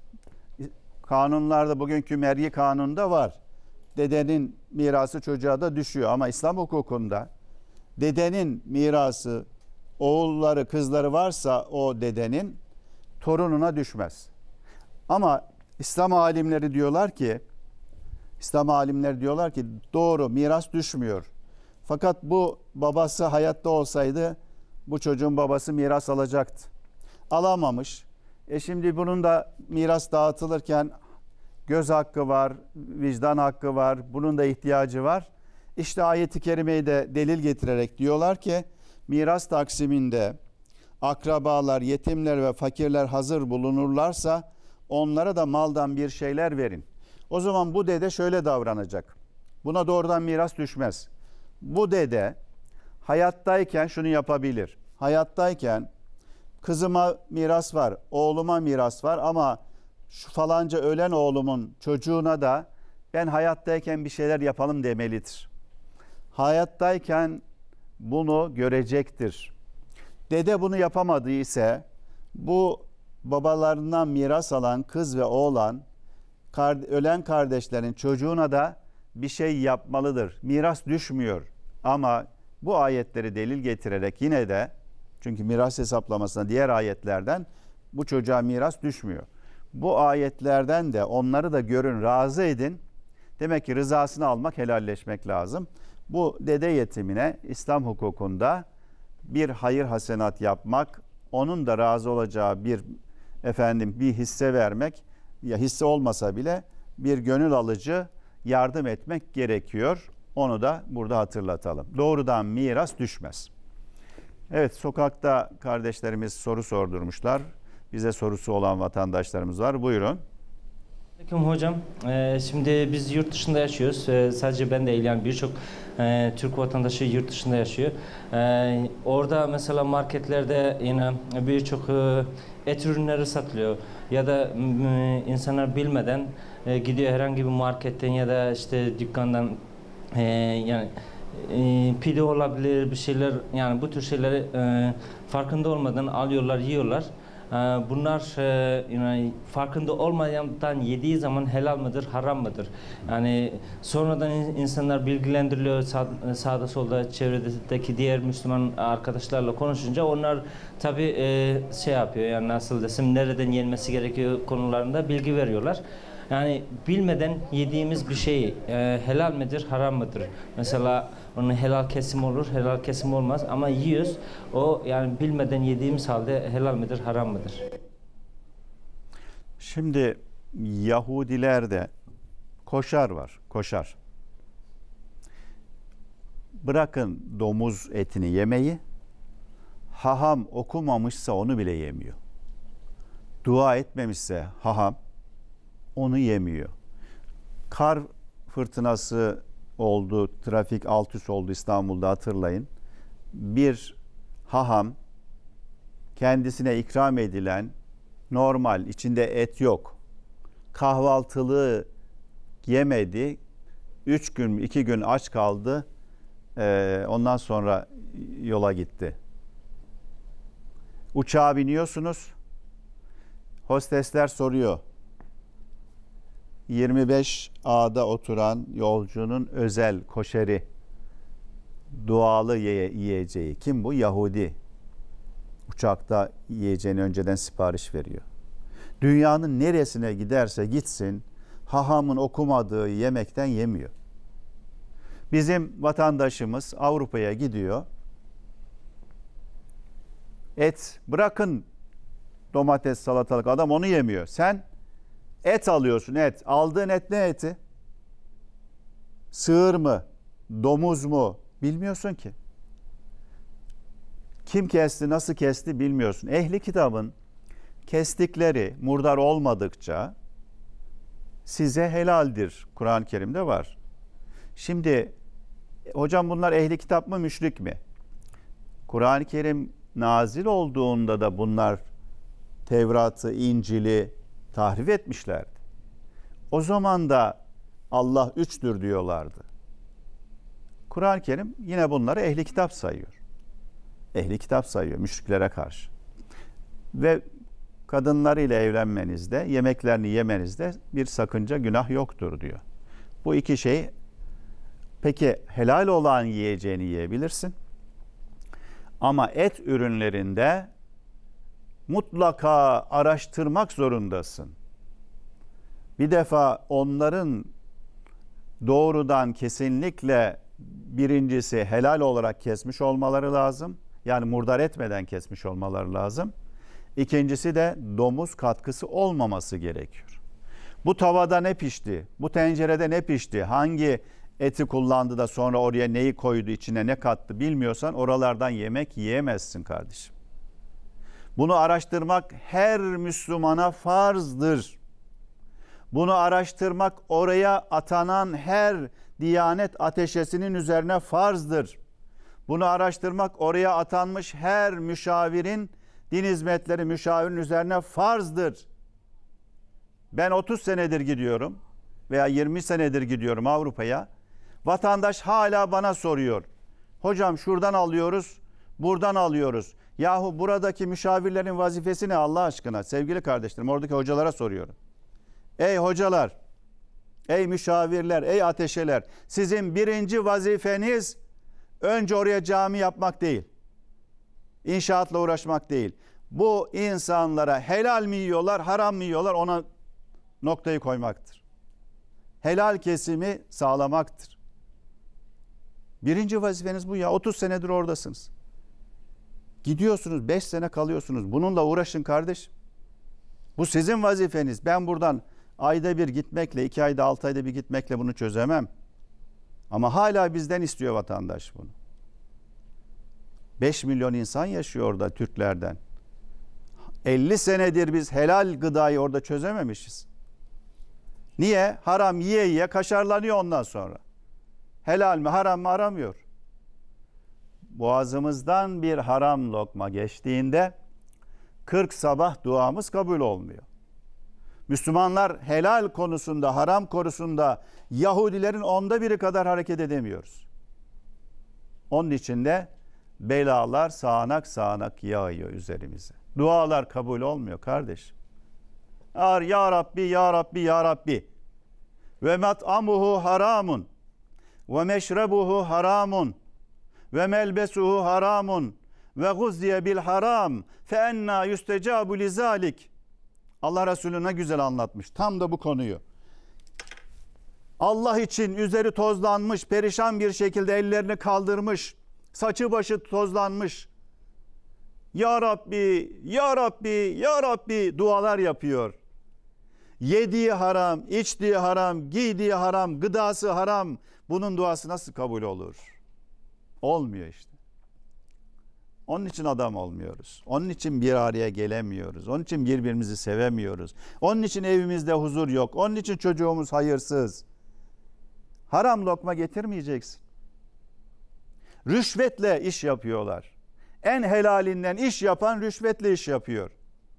Speaker 2: Kanunlarda, bugünkü vergi kanununda var. Dedenin mirası çocuğa da düşüyor. Ama İslam hukukunda dedenin mirası, oğulları, kızları varsa o dedenin torununa düşmez. Ama İslam alimleri diyorlar ki, İslam alimleri diyorlar ki doğru, miras düşmüyor. Fakat bu babası hayatta olsaydı bu çocuğun babası miras alacaktı. Alamamış. E şimdi bunun da miras dağıtılırken göz hakkı var, vicdan hakkı var, bunun da ihtiyacı var. İşte ayet-i kerimeyi de delil getirerek diyorlar ki miras taksiminde akrabalar, yetimler ve fakirler hazır bulunurlarsa onlara da maldan bir şeyler verin. O zaman bu dede şöyle davranacak. Buna doğrudan miras düşmez. Bu dede hayattayken şunu yapabilir. Hayattayken kızıma miras var, oğluma miras var ama şu falanca ölen oğlumun çocuğuna da ben hayattayken bir şeyler yapalım demelidir. Hayattayken bunu görecektir. Dede bunu yapamadığı ise bu babalarından miras alan kız ve oğlan ölen kardeşlerin çocuğuna da bir şey yapmalıdır. Miras düşmüyor ama bu ayetleri delil getirerek yine de, çünkü miras hesaplamasına diğer ayetlerden bu çocuğa miras düşmüyor. Bu ayetlerden de onları da görün, razı edin. Demek ki rızasını almak, helalleşmek lazım. Bu dede yetimine İslam hukukunda bir hayır hasenat yapmak, onun da razı olacağı bir efendim bir hisse vermek, ya hisse olmasa bile bir gönül alıcı yardım etmek gerekiyor. Onu da burada hatırlatalım. Doğrudan miras düşmez. Evet, sokakta kardeşlerimiz soru sordurmuşlar. Bize sorusu olan vatandaşlarımız var. Buyurun.
Speaker 6: Aleyküm hocam. Ee, şimdi biz yurt dışında yaşıyoruz. Ee, sadece ben değil, yani birçok e, Türk vatandaşı yurt dışında yaşıyor. Ee, orada mesela marketlerde yine birçok e, et ürünleri satılıyor. Ya da e, insanlar bilmeden e, gidiyor herhangi bir marketten ya da işte dükkandan e, yani e, pide olabilir, bir şeyler, yani bu tür şeyleri e, farkında olmadan alıyorlar, yiyorlar. bunlar e, yani farkında olmayandan yediği zaman helal mıdır, haram mıdır? Yani sonradan insanlar bilgilendiriliyor sağ, sağda solda çevredeki diğer Müslüman arkadaşlarla konuşunca onlar tabii e, şey yapıyor, yani nasıl desem, nereden yenmesi gerekiyor konularında bilgi veriyorlar. Yani bilmeden yediğimiz bir şey e, helal midir, haram mıdır? Mesela onun helal kesim olur, helal kesim olmaz ama yiyoruz. O yani bilmeden yediğimiz halde helal midir, haram mıdır?
Speaker 2: Şimdi Yahudilerde koşar var, koşar. Bırakın domuz etini yemeyi, haham okumamışsa onu bile yemiyor. Dua etmemişse haham, onu yemiyor. Kar fırtınası oldu, trafik alt üst oldu İstanbul'da, hatırlayın. Bir haham kendisine ikram edilen normal, içinde et yok, kahvaltılığı yemedi. Üç gün, iki gün aç kaldı. Ee, ondan sonra yola gitti. Uçağa biniyorsunuz. Hostesler soruyor. yirmi beş A'da oturan yolcunun özel koşeri, dualı ye- yiyeceği. Kim bu? Yahudi. Uçakta yiyeceğini önceden sipariş veriyor. Dünyanın neresine giderse gitsin, hahamın okumadığı yemekten yemiyor. Bizim vatandaşımız Avrupa'ya gidiyor. Et, bırakın domates, salatalık, adam onu yemiyor. Sen et alıyorsun, et. Aldığın et ne eti? Sığır mı? Domuz mu? Bilmiyorsun ki. Kim kesti, nasıl kesti bilmiyorsun. Ehli kitabın kestikleri murdar olmadıkça size helaldir. Kur'an-ı Kerim'de var. Şimdi hocam bunlar ehli kitap mı, müşrik mi? Kur'an-ı Kerim nazil olduğunda da bunlar Tevrat'ı, İncil'i tahrif etmişlerdi. O zaman da Allah üçtür diyorlardı. Kur'an-ı Kerim yine bunları ehli kitap sayıyor. Ehli kitap sayıyor müşriklere karşı. Ve kadınlarıyla evlenmenizde, yemeklerini yemenizde bir sakınca, günah yoktur diyor. Bu iki şey, peki helal olan yiyeceğini yiyebilirsin. Ama et ürünlerinde mutlaka araştırmak zorundasın. Bir defa onların doğrudan kesinlikle birincisi helal olarak kesmiş olmaları lazım. Yani murdar etmeden kesmiş olmaları lazım. İkincisi de domuz katkısı olmaması gerekiyor. Bu tavada ne pişti? Bu tencerede ne pişti? Hangi eti kullandı da sonra oraya neyi koydu, içine ne kattı bilmiyorsan oralardan yemek yiyemezsin kardeşim. Bunu araştırmak her Müslümana farzdır. Bunu araştırmak oraya atanan her Diyanet ateşesinin üzerine farzdır. Bunu araştırmak oraya atanmış her müşavirin, din hizmetleri müşavirin üzerine farzdır. Ben otuz senedir gidiyorum veya yirmi senedir gidiyorum Avrupa'ya. Vatandaş hala bana soruyor. Hocam şuradan alıyoruz, buradan alıyoruz. Yahu buradaki müşavirlerin vazifesi ne Allah aşkına? Sevgili kardeşlerim, oradaki hocalara soruyorum. Ey hocalar, ey müşavirler, ey ateşeler, sizin birinci vazifeniz önce oraya cami yapmak değil. İnşaatla uğraşmak değil. Bu insanlara helal mi yiyorlar, haram mı yiyorlar, ona noktayı koymaktır. Helal kesimi sağlamaktır. Birinci vazifeniz bu ya. otuz senedir oradasınız. Gidiyorsunuz, beş sene kalıyorsunuz. Bununla uğraşın kardeş. Bu sizin vazifeniz. Ben buradan ayda bir gitmekle, iki ayda, altı ayda bir gitmekle bunu çözemem. Ama hala bizden istiyor vatandaş bunu. beş milyon insan yaşıyor orada Türklerden. elli senedir biz helal gıdayı orada çözememişiz. Niye? Haram yiye yiye kaşarlanıyor ondan sonra. Helal mi haram mı aramıyor. Boğazımızdan bir haram lokma geçtiğinde kırk sabah duamız kabul olmuyor. Müslümanlar helal konusunda, haram konusunda Yahudilerin onda biri kadar hareket edemiyoruz. Onun için de belalar sağanak sağanak yağıyor üzerimize. Dualar kabul olmuyor kardeşim. Ar ya Rabbi ya Rabbi ya Rabbi. Ve mat'amuhu haramun. Ve meşrebuhu haramun. Ve melbesuhu haramun. Ve guzziye bil haram. Fe enna yüstecabu lizalik. Allah Resulü ne güzel anlatmış. Tam da bu konuyu. Allah için üzeri tozlanmış, perişan bir şekilde ellerini kaldırmış, saçı başı tozlanmış. Ya Rabbi, Ya Rabbi, Ya Rabbi dualar yapıyor. Yediği haram, içtiği haram, giydiği haram, gıdası haram. Bunun duası nasıl kabul olur? Olmuyor işte. Onun için adam olmuyoruz. Onun için bir araya gelemiyoruz. Onun için birbirimizi sevemiyoruz. Onun için evimizde huzur yok. Onun için çocuğumuz hayırsız. Haram lokma getirmeyeceksin. Rüşvetle iş yapıyorlar. En helalinden iş yapan rüşvetle iş yapıyor.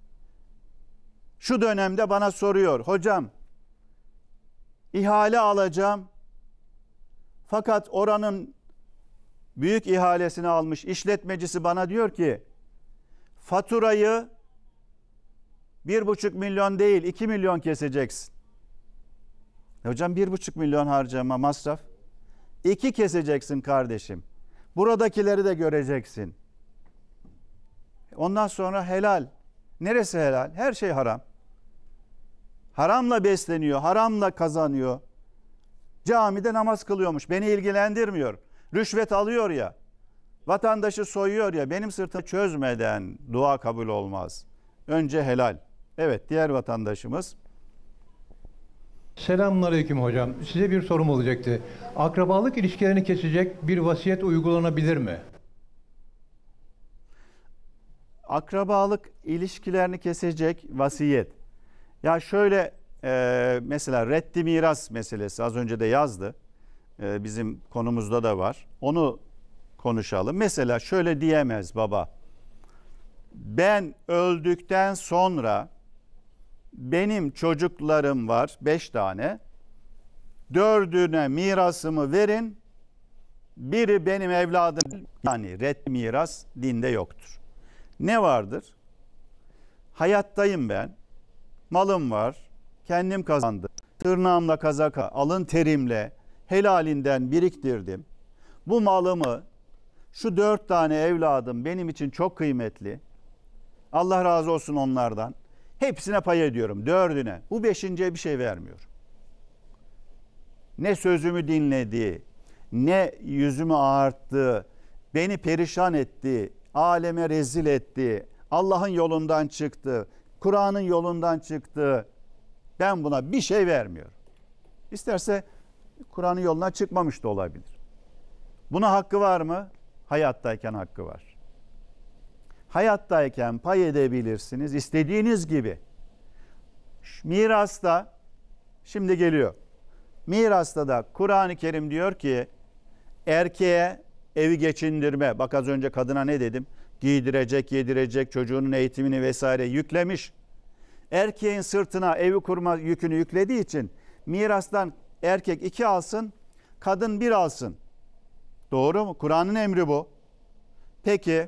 Speaker 2: Şu dönemde bana soruyor, hocam ihale alacağım fakat oranın büyük ihalesini almış işletmecisi bana diyor ki faturayı bir buçuk milyon değil iki milyon keseceksin. Hocam bir buçuk milyon harcama masraf. İki keseceksin kardeşim. Buradakileri de göreceksin. Ondan sonra helal. Neresi helal? Her şey haram. Haramla besleniyor, haramla kazanıyor. Camide namaz kılıyormuş. Beni ilgilendirmiyor. Rüşvet alıyor ya. Vatandaşı soyuyor ya. Benim sırtımı çözmeden dua kabul olmaz. Önce helal. Evet, diğer vatandaşımız.
Speaker 7: Selamünaleyküm hocam. Size bir sorum olacaktı. Akrabalık ilişkilerini kesecek bir vasiyet uygulanabilir mi?
Speaker 2: Akrabalık ilişkilerini kesecek vasiyet. Ya şöyle e, mesela reddi miras meselesi az önce de yazdı. E, bizim konumuzda da var. Onu konuşalım. Mesela şöyle diyemez baba. Ben öldükten sonra benim çocuklarım var beş tane. Dördüne mirasımı verin. Biri benim evladım. Yani reddi miras dinde yoktur. Ne vardır? Hayattayım ben. Malım var. Kendim kazandım. Tırnağımla kazaka, alın terimle helalinden biriktirdim. Bu malımı şu dört tane evladım benim için çok kıymetli. Allah razı olsun onlardan. Hepsine pay ediyorum. Dördüne. Bu beşinciye bir şey vermiyor. Ne sözümü dinledi, ne yüzümü ağarttı, beni perişan etti, aleme rezil etti, Allah'ın yolundan çıktı, Kur'an'ın yolundan çıktı. Ben buna bir şey vermiyorum. İsterse Kur'an'ın yolundan çıkmamış da olabilir. Buna hakkı var mı? Hayattayken hakkı var. Hayattayken pay edebilirsiniz istediğiniz gibi. Mirasta şimdi geliyor. Mirasta da Kur'an-ı Kerim diyor ki erkeğe evi geçindirme. Bak az önce kadına ne dedim? Giydirecek, yedirecek, çocuğunun eğitimini vesaire yüklemiş. Erkeğin sırtına evi kurma yükünü yüklediği için mirastan erkek iki alsın, kadın bir alsın. Doğru mu? Kur'an'ın emri bu. Peki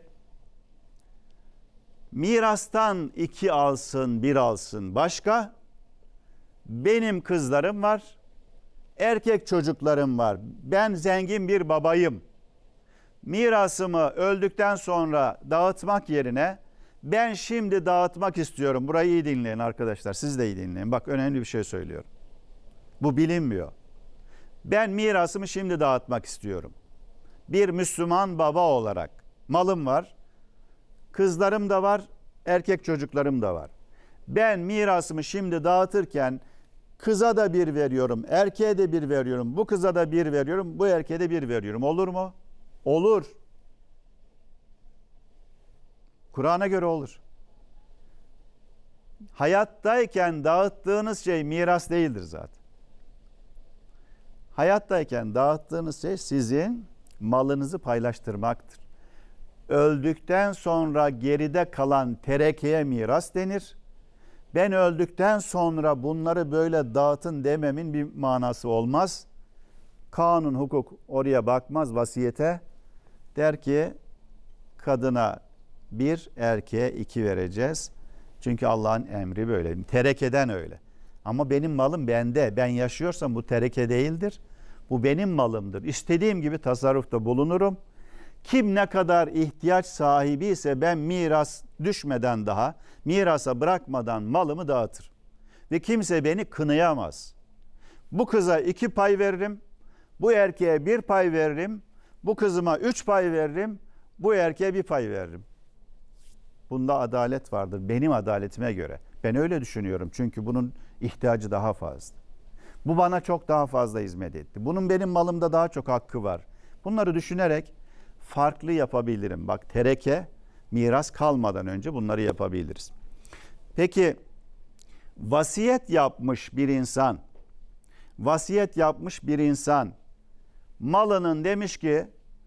Speaker 2: mirastan iki alsın, bir alsın. Başka? Benim kızlarım var, erkek çocuklarım var. Ben zengin bir babayım. Mirasımı öldükten sonra dağıtmak yerine ben şimdi dağıtmak istiyorum. Burayı iyi dinleyin arkadaşlar. Siz de iyi dinleyin. Bak önemli bir şey söylüyorum. Bu bilinmiyor. Ben mirasımı şimdi dağıtmak istiyorum. Bir Müslüman baba olarak malım var. Kızlarım da var. Erkek çocuklarım da var. Ben mirasımı şimdi dağıtırken kıza da bir veriyorum. Erkeğe de bir veriyorum. Bu kıza da bir veriyorum. Bu erkeğe de bir veriyorum. Olur mu? Olur. Kur'an'a göre olur. Hayattayken dağıttığınız şey miras değildir zaten. Hayattayken dağıttığınız şey sizin malınızı paylaştırmaktır. Öldükten sonra geride kalan terekeye miras denir. Ben öldükten sonra bunları böyle dağıtın dememin bir manası olmaz. Kanun, hukuk oraya bakmaz, vasiyete. Der ki kadına bir, erkeğe iki vereceğiz. Çünkü Allah'ın emri böyle. Terekeden öyle. Ama benim malım bende. Ben yaşıyorsam bu tereke değildir. Bu benim malımdır. İstediğim gibi tasarrufta bulunurum. Kim ne kadar ihtiyaç sahibi ise ben miras düşmeden daha, mirasa bırakmadan malımı dağıtırım. Ve kimse beni kınayamaz. Bu kıza iki pay veririm, bu erkeğe bir pay veririm, bu kızıma üç pay veririm, bu erkeğe bir pay veririm. Bunda adalet vardır, benim adaletime göre. Ben öyle düşünüyorum çünkü bunun ihtiyacı daha fazla. Bu bana çok daha fazla hizmet etti. Bunun benim malımda daha çok hakkı var. Bunları düşünerek farklı yapabilirim. Bak, tereke, miras kalmadan önce bunları yapabiliriz. Peki vasiyet yapmış bir insan, vasiyet yapmış bir insan malının demiş ki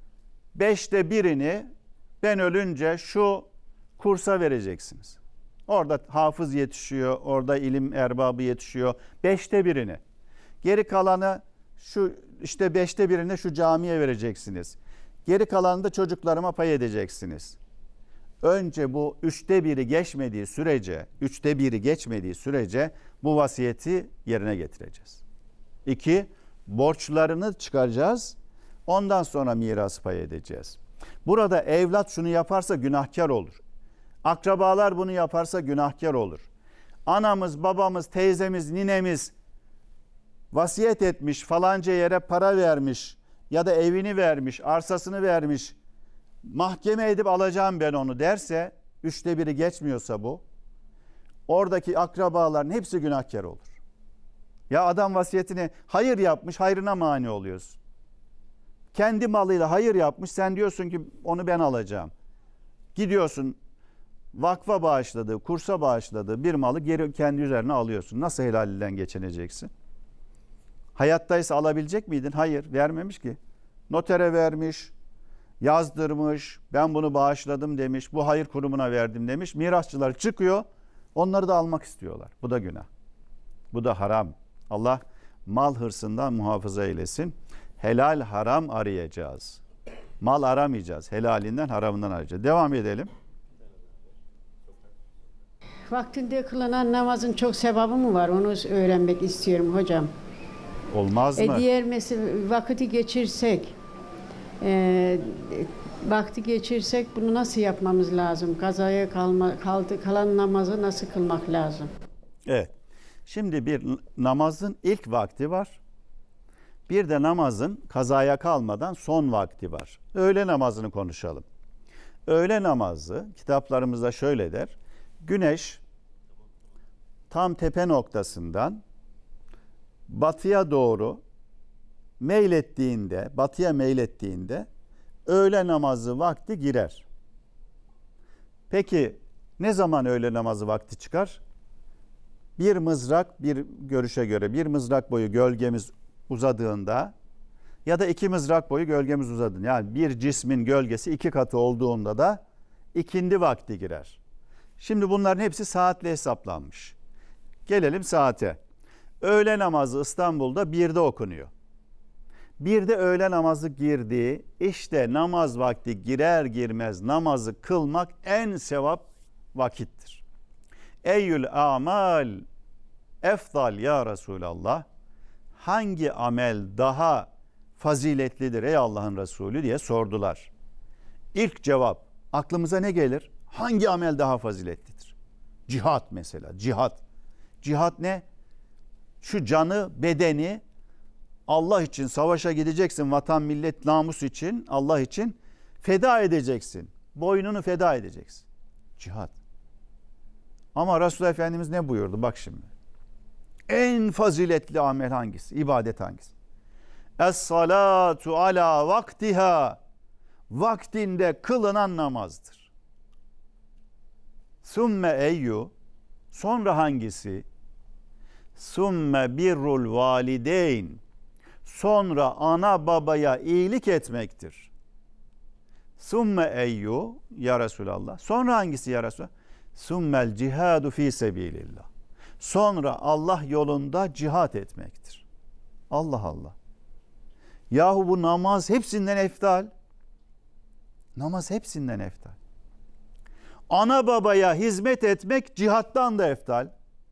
Speaker 2: beşte birini ben ölünce şu kursa vereceksiniz. Orada hafız yetişiyor, orada ilim erbabı yetişiyor. Beşte birini. Geri kalanı şu işte beşte birini şu camiye vereceksiniz. Geri kalanını da çocuklarıma pay edeceksiniz. Önce bu üçte biri geçmediği sürece, üçte biri geçmediği sürece bu vasiyeti yerine getireceğiz. İki, borçlarını çıkaracağız. Ondan sonra miras pay edeceğiz. Burada evlat şunu yaparsa günahkar olur. Akrabalar bunu yaparsa günahkar olur. Anamız, babamız, teyzemiz, ninemiz vasiyet etmiş, falanca yere para vermiş ya da evini vermiş, arsasını vermiş, mahkeme edip alacağım ben onu derse, üçte biri geçmiyorsa bu, oradaki akrabaların hepsi günahkar olur. Ya adam vasiyetini hayır yapmış, hayrına mani oluyorsun. Kendi malıyla hayır yapmış, sen diyorsun ki onu ben alacağım. Gidiyorsun, vakfa bağışladığı, kursa bağışladığı bir malı geri kendi üzerine alıyorsun. Nasıl helalinden geçineceksin? Hayattaysa alabilecek miydin? Hayır, vermemiş ki. Notere vermiş, yazdırmış, ben bunu bağışladım demiş, bu hayır kurumuna verdim demiş. Mirasçılar çıkıyor, onları da almak istiyorlar. Bu da günah. Bu da haram. Allah mal hırsından muhafaza eylesin. Helal haram arayacağız. Mal aramayacağız. Helalinden haramından arayacağız. Devam edelim.
Speaker 8: Vaktinde kılınan namazın çok sevabı mı var? Onu öğrenmek istiyorum hocam.
Speaker 2: Olmaz
Speaker 8: E
Speaker 2: mı?
Speaker 8: diğer mesela vakiti geçirsek, e, vakti geçirsek bunu nasıl yapmamız lazım? Kazaya kalma, kaldı, kalan namazı nasıl kılmak lazım?
Speaker 2: Evet. Şimdi bir namazın ilk vakti var. Bir de namazın kazaya kalmadan son vakti var. Öğle namazını konuşalım. Öğle namazı kitaplarımızda şöyle der. Güneş tam tepe noktasından batıya doğru meylettiğinde, batıya meylettiğinde öğle namazı vakti girer. Peki ne zaman öğle namazı vakti çıkar? Bir mızrak, bir görüşe göre bir mızrak boyu gölgemiz uzadığında ya da iki mızrak boyu gölgemiz uzadığında, yani bir cismin gölgesi iki katı olduğunda da ikindi vakti girer. Şimdi bunların hepsi saatle hesaplanmış. Gelelim saate. Öğle namazı İstanbul'da birde okunuyor. Birde öğle namazı girdi. İşte namaz vakti girer girmez namazı kılmak en sevap vakittir. Eyyül amal efdal ya Resulallah. Hangi amel daha faziletlidir ey Allah'ın Resulü diye sordular. İlk cevap aklımıza ne gelir? Hangi amel daha faziletlidir? Cihat mesela, cihat. Cihat ne? Şu canı, bedeni Allah için savaşa gideceksin, vatan, millet, namus için, Allah için feda edeceksin. Boynunu feda edeceksin. Cihat. Ama Resulullah Efendimiz ne buyurdu? Bak şimdi. En faziletli amel hangisi? İbadet hangisi? Es-salatu ala vaktiha. Vaktinde kılınan namazdır. Sümme eyyu. Sonra hangisi? Sümme birrul valideyn. Sonra ana babaya iyilik etmektir. Sümme eyyu ya Resulallah. Sonra hangisi ya Resulallah? Sümmel cihadu fi sebilillah. Sonra Allah yolunda cihat etmektir. Allah Allah. Yahu bu namaz hepsinden eftal. Namaz hepsinden eftal. Ana babaya hizmet etmek cihattan da eftal.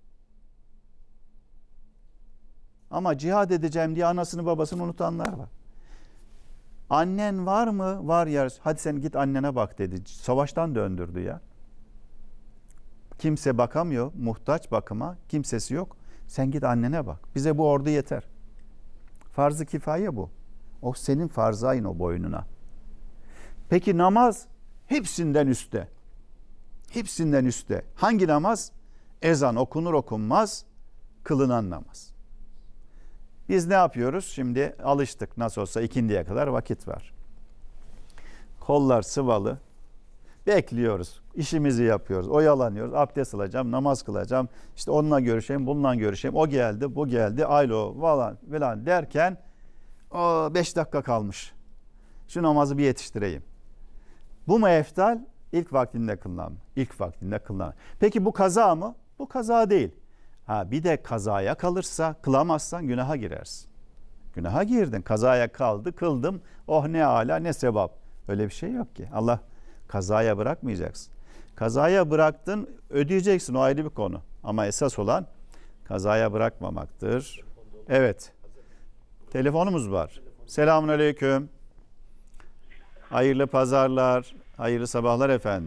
Speaker 2: Ama cihad edeceğim diye anasını babasını unutanlar var. Annen var mı? Var ya. Hadi sen git annene bak dedi. Savaştan döndürdü ya. Kimse bakamıyor. Muhtaç bakıma. Kimsesi yok. Sen git annene bak. Bize bu ordu yeter. Farz-ı kifaye bu. O senin farz-ı ayın o boynuna. Peki namaz hepsinden üstte. Hepsinden üstte. Hangi namaz? Ezan okunur okunmaz kılınan namaz. Biz ne yapıyoruz? Şimdi alıştık. Nasıl olsa ikindiye kadar vakit var. Kollar sıvalı. Bekliyoruz. İşimizi yapıyoruz. Oyalanıyoruz. Abdest alacağım, namaz kılacağım. İşte onunla görüşeyim, bununla görüşeyim. O geldi, bu geldi. Alo falan filan derken o beş dakika kalmış. Şu namazı bir yetiştireyim. Bu mu eftal? İlk vaktinde kılınan. İlk vaktinde kılınan. Peki bu kaza mı? Bu kaza değil. Ha, bir de kazaya kalırsa, kılamazsan günaha girersin. Günaha girdin. Kazaya kaldı, kıldım. Oh ne âlâ ne sevap. Öyle bir şey yok ki. Allah kazaya bırakmayacaksın. Kazaya bıraktın, ödeyeceksin. O ayrı bir konu. Ama esas olan kazaya bırakmamaktır. Evet. Telefonumuz var. Selamünaleyküm. Hayırlı pazarlar, hayırlı sabahlar efendim.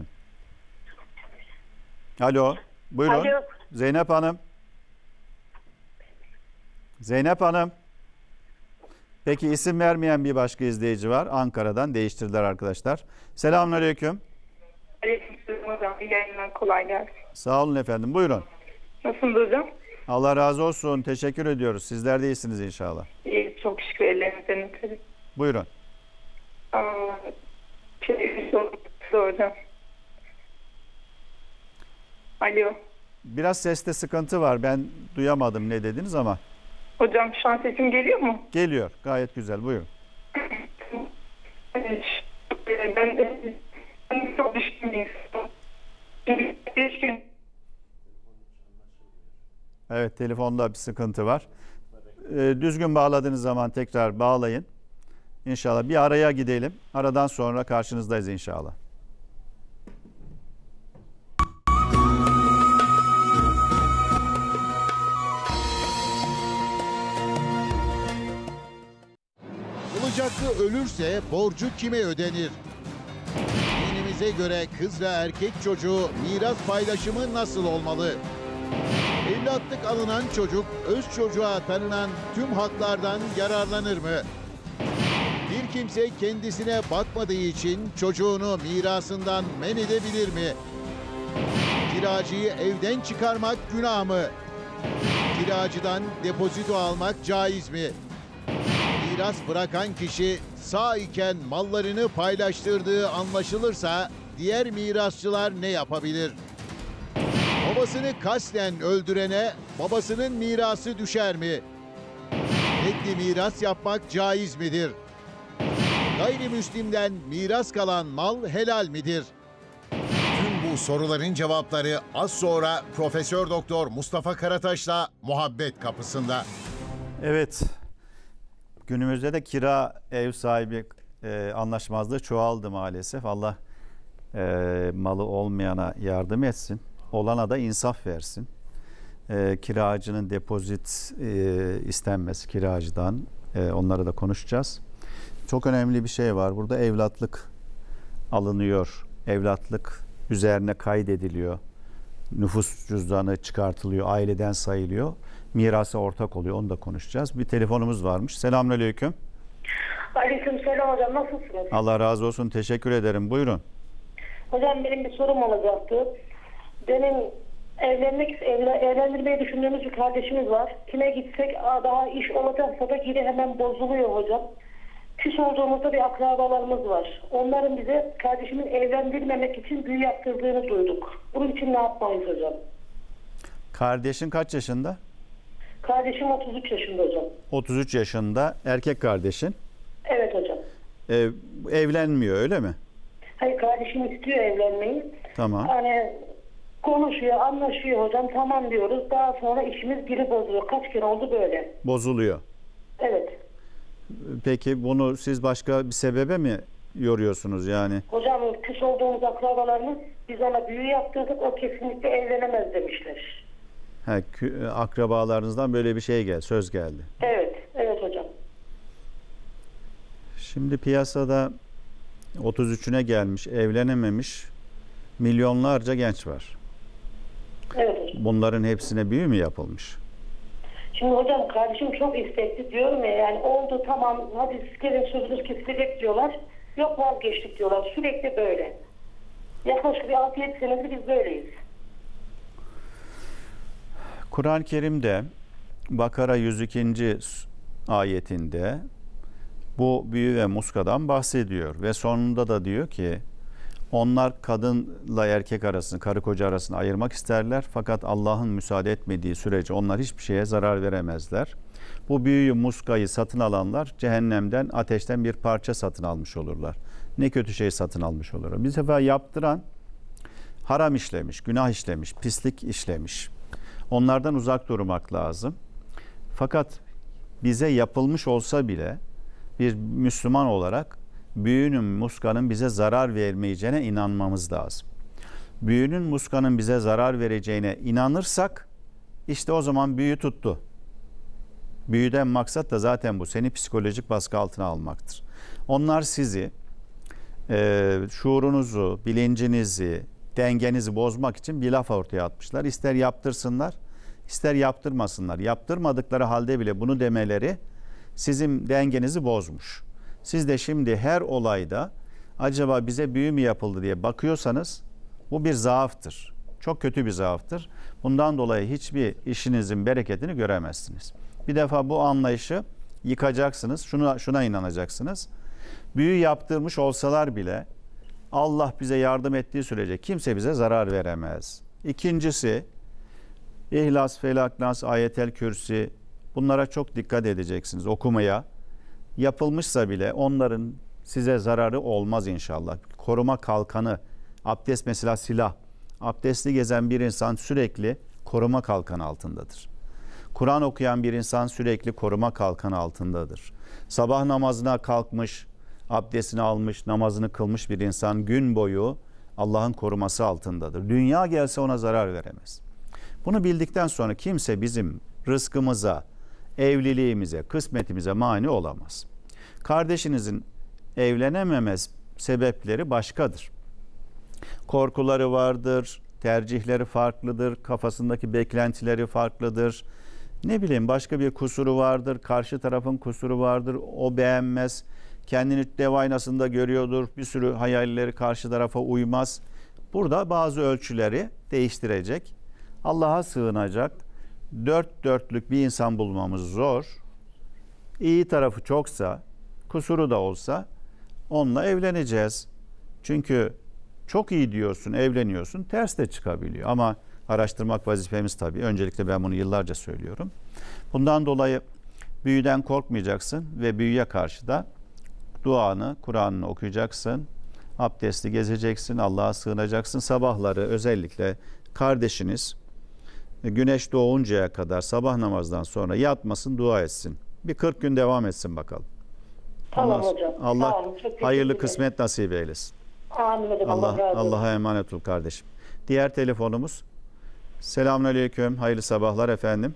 Speaker 2: Alo, buyurun.
Speaker 4: Alo.
Speaker 2: Zeynep Hanım. Zeynep Hanım. Peki isim vermeyen bir başka izleyici var. Ankara'dan değiştirdiler arkadaşlar. Selamünaleyküm.
Speaker 9: Aleykümselam hocam. İyi yayınlar, kolay gelsin.
Speaker 2: Sağ olun efendim. Buyurun.
Speaker 9: Nasılsınız hocam?
Speaker 2: Allah razı olsun. Teşekkür ediyoruz. Sizler de iyisiniz inşallah.
Speaker 9: İyi, çok şükür, ellerinizden öperim.
Speaker 2: Buyurun.
Speaker 9: Aa, şey, bir soru hocam. Alo.
Speaker 2: Biraz seste sıkıntı var. Ben duyamadım ne dediniz ama.
Speaker 9: Hocam şu an sesim geliyor mu?
Speaker 2: Geliyor. Gayet güzel. Buyurun.
Speaker 9: Evet. Ben, ben çok düşkün bir insanım. Beş gün.
Speaker 2: Evet, telefonda bir sıkıntı var. Ee, düzgün bağladığınız zaman tekrar bağlayın. İnşallah bir araya gidelim. Aradan sonra karşınızdayız inşallah.
Speaker 1: Ilıcaklı ölürse borcu kime ödenir? Dinimize göre kız ve erkek çocuğu miras paylaşımı nasıl olmalı? Evlatlık alınan çocuk öz çocuğa tanınan tüm haklardan yararlanır mı? Bir kimse kendisine bakmadığı için çocuğunu mirasından men edebilir mi? Kiracıyı evden çıkarmak günah mı? Kiracıdan depozito almak caiz mi? Miras bırakan kişi sağ iken mallarını paylaştırdığı anlaşılırsa diğer mirasçılar ne yapabilir? Babasını kasten öldürene babasının mirası düşer mi? Tekli miras yapmak caiz midir? Gayrimüslimden miras kalan mal helal midir? Tüm bu soruların cevapları az sonra Profesör Doktor Mustafa Karataş'la Muhabbet Kapısı'nda.
Speaker 2: Evet. Günümüzde de kira ev sahibi e, anlaşmazlığı çoğaldı maalesef. Allah e, malı olmayana yardım etsin. Olana da insaf versin. E, kiracının depozit e, istenmesi kiracıdan. E, onları da konuşacağız. Çok önemli bir şey var. Burada evlatlık alınıyor. Evlatlık üzerine kaydediliyor. Nüfus cüzdanı çıkartılıyor. Aileden sayılıyor. Mirasa ortak oluyor. Onu da konuşacağız. Bir telefonumuz varmış. Selamünaleyküm.
Speaker 4: Aleykümselam hocam, nasılsınız?
Speaker 2: Allah razı olsun. Teşekkür ederim. Buyurun.
Speaker 4: Hocam benim bir sorum olacaktı. Benim evlenmek, evle, evlendirmeyi düşündüğümüz bir kardeşimiz var. Kime gitsek daha iş olacaksa da geri hemen bozuluyor hocam. Küs olduğumuzda bir akrabalarımız var. Onların bize kardeşimin evlendirmemek için büyü yaptırdığını duyduk. Bunun için ne yapmalıyız hocam?
Speaker 2: Kardeşin kaç yaşında?
Speaker 4: Kardeşim otuz üç yaşında hocam.
Speaker 2: otuz üç yaşında. Erkek kardeşin.
Speaker 4: Evet hocam.
Speaker 2: Ee, evlenmiyor öyle mi?
Speaker 4: Hayır, kardeşim istiyor evlenmeyi.
Speaker 2: Tamam.
Speaker 4: Hani konuşuyor, anlaşıyor hocam. Tamam diyoruz. Daha sonra işimiz geri bozuluyor. Kaç kere oldu böyle?
Speaker 2: Bozuluyor.
Speaker 4: Evet.
Speaker 2: Peki bunu siz başka bir sebebe mi yoruyorsunuz yani?
Speaker 3: Hocam küs olduğumuz akrabalarımız biz ona büyü yaptırdık, o kesinlikle evlenemez demişler.
Speaker 2: Ha, kü- akrabalarınızdan böyle bir şey geldi, söz geldi.
Speaker 3: Evet, evet hocam.
Speaker 2: Şimdi piyasada otuz üçüne gelmiş, evlenememiş milyonlarca genç var.
Speaker 3: Evet hocam.
Speaker 2: Bunların hepsine büyü mü yapılmış?
Speaker 3: Şimdi hocam kardeşim çok istekli diyorum ya, yani oldu tamam hadi gelin sözünüz kesilecek diyorlar. Yok vazgeçtik diyorlar, sürekli böyle. Yaklaşık bir altı yedi senedir biz böyleyiz.
Speaker 2: Kur'an-ı Kerim'de Bakara yüz ikinci ayetinde bu büyü ve muskadan bahsediyor ve sonunda da diyor ki onlar kadınla erkek arasını, karı koca arasını ayırmak isterler fakat Allah'ın müsaade etmediği sürece onlar hiçbir şeye zarar veremezler. Bu büyüyü, muskayı satın alanlar cehennemden, ateşten bir parça satın almış olurlar. Ne kötü şey satın almış olurlar. Bir sefer yaptıran haram işlemiş, günah işlemiş, pislik işlemiş. Onlardan uzak durmak lazım. Fakat bize yapılmış olsa bile bir Müslüman olarak büyünün, muskanın bize zarar vermeyeceğine inanmamız lazım. Büyünün, muskanın bize zarar vereceğine inanırsak işte o zaman büyü tuttu. Büyüden maksat da zaten bu. Seni psikolojik baskı altına almaktır. Onlar sizi e, şuurunuzu, bilincinizi, dengenizi bozmak için bir laf ortaya atmışlar. İster yaptırsınlar, ister yaptırmasınlar. Yaptırmadıkları halde bile bunu demeleri sizin dengenizi bozmuş. Siz de şimdi her olayda acaba bize büyü mü yapıldı diye bakıyorsanız bu bir zaaftır. Çok kötü bir zaaftır. Bundan dolayı hiçbir işinizin bereketini göremezsiniz. Bir defa bu anlayışı yıkacaksınız. Şuna, şuna inanacaksınız. Büyü yaptırmış olsalar bile Allah bize yardım ettiği sürece kimse bize zarar veremez. İkincisi, İhlas, Felak, Nas, Ayetel Kürsi, bunlara çok dikkat edeceksiniz okumaya. Yapılmışsa bile onların size zararı olmaz inşallah. Koruma kalkanı, abdest mesela silah. Abdestli gezen bir insan sürekli koruma kalkanı altındadır. Kur'an okuyan bir insan sürekli koruma kalkanı altındadır. Sabah namazına kalkmış, abdestini almış, namazını kılmış bir insan gün boyu Allah'ın koruması altındadır. Dünya gelse ona zarar veremez. Bunu bildikten sonra kimse bizim rızkımıza, evliliğimize, kısmetimize mani olamaz. Kardeşinizin evlenememez sebepleri başkadır. Korkuları vardır, tercihleri farklıdır, kafasındaki beklentileri farklıdır. Ne bileyim başka bir kusuru vardır, karşı tarafın kusuru vardır, o beğenmez. Kendini dev aynasında görüyordur, bir sürü hayalleri karşı tarafa uymaz. Burada bazı ölçüleri değiştirecek, Allah'a sığınacak, dört dörtlük bir insan bulmamız zor. İyi tarafı çoksa, kusuru da olsa onunla evleneceğiz. Çünkü çok iyi diyorsun, evleniyorsun, ters de çıkabiliyor. Ama araştırmak vazifemiz tabii. Öncelikle ben bunu yıllarca söylüyorum. Bundan dolayı büyüden korkmayacaksın ve büyüye karşı da duanı, Kur'an'ını okuyacaksın. Abdestli gezeceksin, Allah'a sığınacaksın. Sabahları özellikle kardeşiniz güneş doğuncaya kadar sabah namazdan sonra yatmasın, dua etsin. Bir kırk gün devam etsin bakalım.
Speaker 3: Tamam
Speaker 2: Allah,
Speaker 3: hocam.
Speaker 2: Allah
Speaker 3: Sağ olun, çok teşekkür
Speaker 2: hayırlı
Speaker 3: ederim.
Speaker 2: kısmet nasip eylesin.
Speaker 3: Amin hocam.
Speaker 2: Allah
Speaker 3: Allah razı olsun.
Speaker 2: Allah'a emanet ol kardeşim. Diğer telefonumuz. Selamünaleyküm. Hayırlı sabahlar efendim.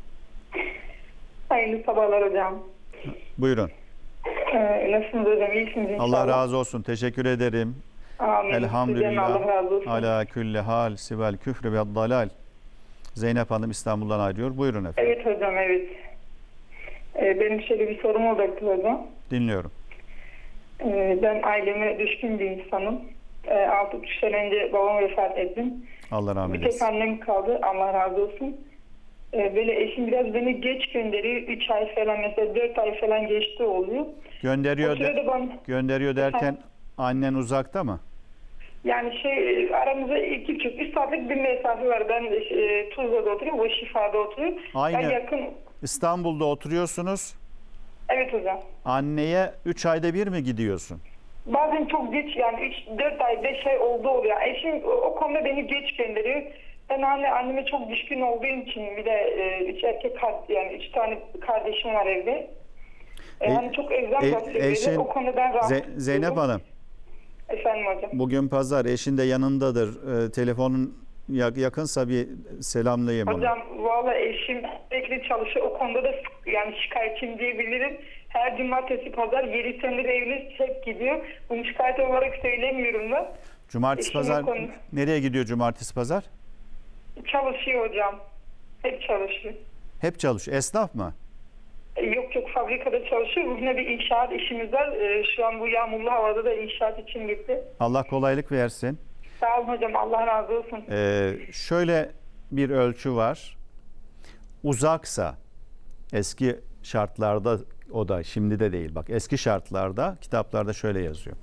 Speaker 9: Hayırlı sabahlar hocam.
Speaker 2: Buyurun.
Speaker 9: Ee, nasılsınız hocam? İyisiniz inşallah.
Speaker 2: Allah razı olsun. Teşekkür ederim.
Speaker 9: Amin. Sizden
Speaker 2: Elhamdülillah.
Speaker 9: Allah razı olsun.
Speaker 2: Ala külli hal sivel küfrü ve dalal. Zeynep Hanım İstanbul'dan arıyor. Buyurun efendim.
Speaker 9: Evet hocam, evet. Ee, benim şöyle bir sorum olacaktı hocam.
Speaker 2: Dinliyorum.
Speaker 9: Ee, ben aileme düşkün bir insanım. Ee, altı buçuk sene önce babam vefat ettim.
Speaker 2: Allah rahmet
Speaker 9: Bir tek
Speaker 2: eylesin.
Speaker 9: annem kaldı. Allah razı olsun. Ee, böyle eşim biraz beni geç gönderiyor. üç ay falan, mesela dört ay falan geçti oluyor.
Speaker 2: Gönderiyor,
Speaker 9: O sırada
Speaker 2: de,
Speaker 9: bana-
Speaker 2: gönderiyor derken
Speaker 9: Efendim?
Speaker 2: annen uzakta mı?
Speaker 9: Yani şey, aramızda iki buçuk üç saatlik bir mesafe var. Ben e, Tuzla'da oturuyorum, o Şifa'da oturuyor.
Speaker 2: Aynı.
Speaker 9: Ben yakın.
Speaker 2: İstanbul'da oturuyorsunuz.
Speaker 9: Evet hocam.
Speaker 2: Anneye üç ayda bir mi gidiyorsun?
Speaker 9: Bazen çok geç, yani üç dört ay beş ay oldu oluyor. Eşim o, o konuda beni geç gönderiyor. Ben anne, anneme çok düşkün olduğum için, bir de e, üç erkek, yani üç tane kardeşim var evde. E,
Speaker 2: E-
Speaker 9: hani çok elzem
Speaker 2: e-
Speaker 9: gösteriyor.
Speaker 2: eşin-
Speaker 9: O konuda ben rahatsız
Speaker 2: Ze- Zeynep
Speaker 9: oluyorum.
Speaker 2: Hanım,
Speaker 9: Efendim hocam.
Speaker 2: bugün pazar, eşin de yanındadır. Ee, telefonun ya- yakınsa bir selamlayayım onu.
Speaker 9: Hocam valla eşim sürekli çalışıyor. O konuda da sık- yani şikayetçiyim diyebilirim. Her cumartesi pazar yedi senedir evli hep gidiyor. Bunu şikayet olarak söylemiyorum da.
Speaker 2: Cumartesi
Speaker 9: eşim o
Speaker 2: pazar
Speaker 9: konu-
Speaker 2: nereye gidiyor cumartesi pazar?
Speaker 9: Çalışıyor hocam. Hep çalışıyor.
Speaker 2: Hep çalışıyor. Esnaf mı?
Speaker 9: E, Yok yok fabrikada çalışıyor. Bugün bir inşaat işimiz var. E, Şu an bu yağmurlu havada da inşaat için gitti.
Speaker 2: Allah kolaylık versin.
Speaker 9: Sağ olun hocam. Allah razı olsun.
Speaker 2: Ee, şöyle bir ölçü var. Uzaksa eski şartlarda, o da şimdi de değil, bak eski şartlarda kitaplarda şöyle yazıyor.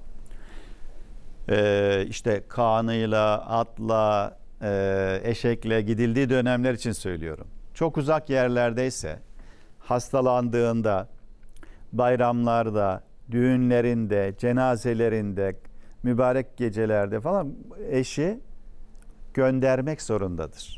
Speaker 2: Ee, işte kanıyla, atla, e, eşekle gidildiği dönemler için söylüyorum. Çok uzak yerlerdeyse, hastalandığında, bayramlarda, düğünlerinde, cenazelerinde, mübarek gecelerde falan eşi göndermek zorundadır.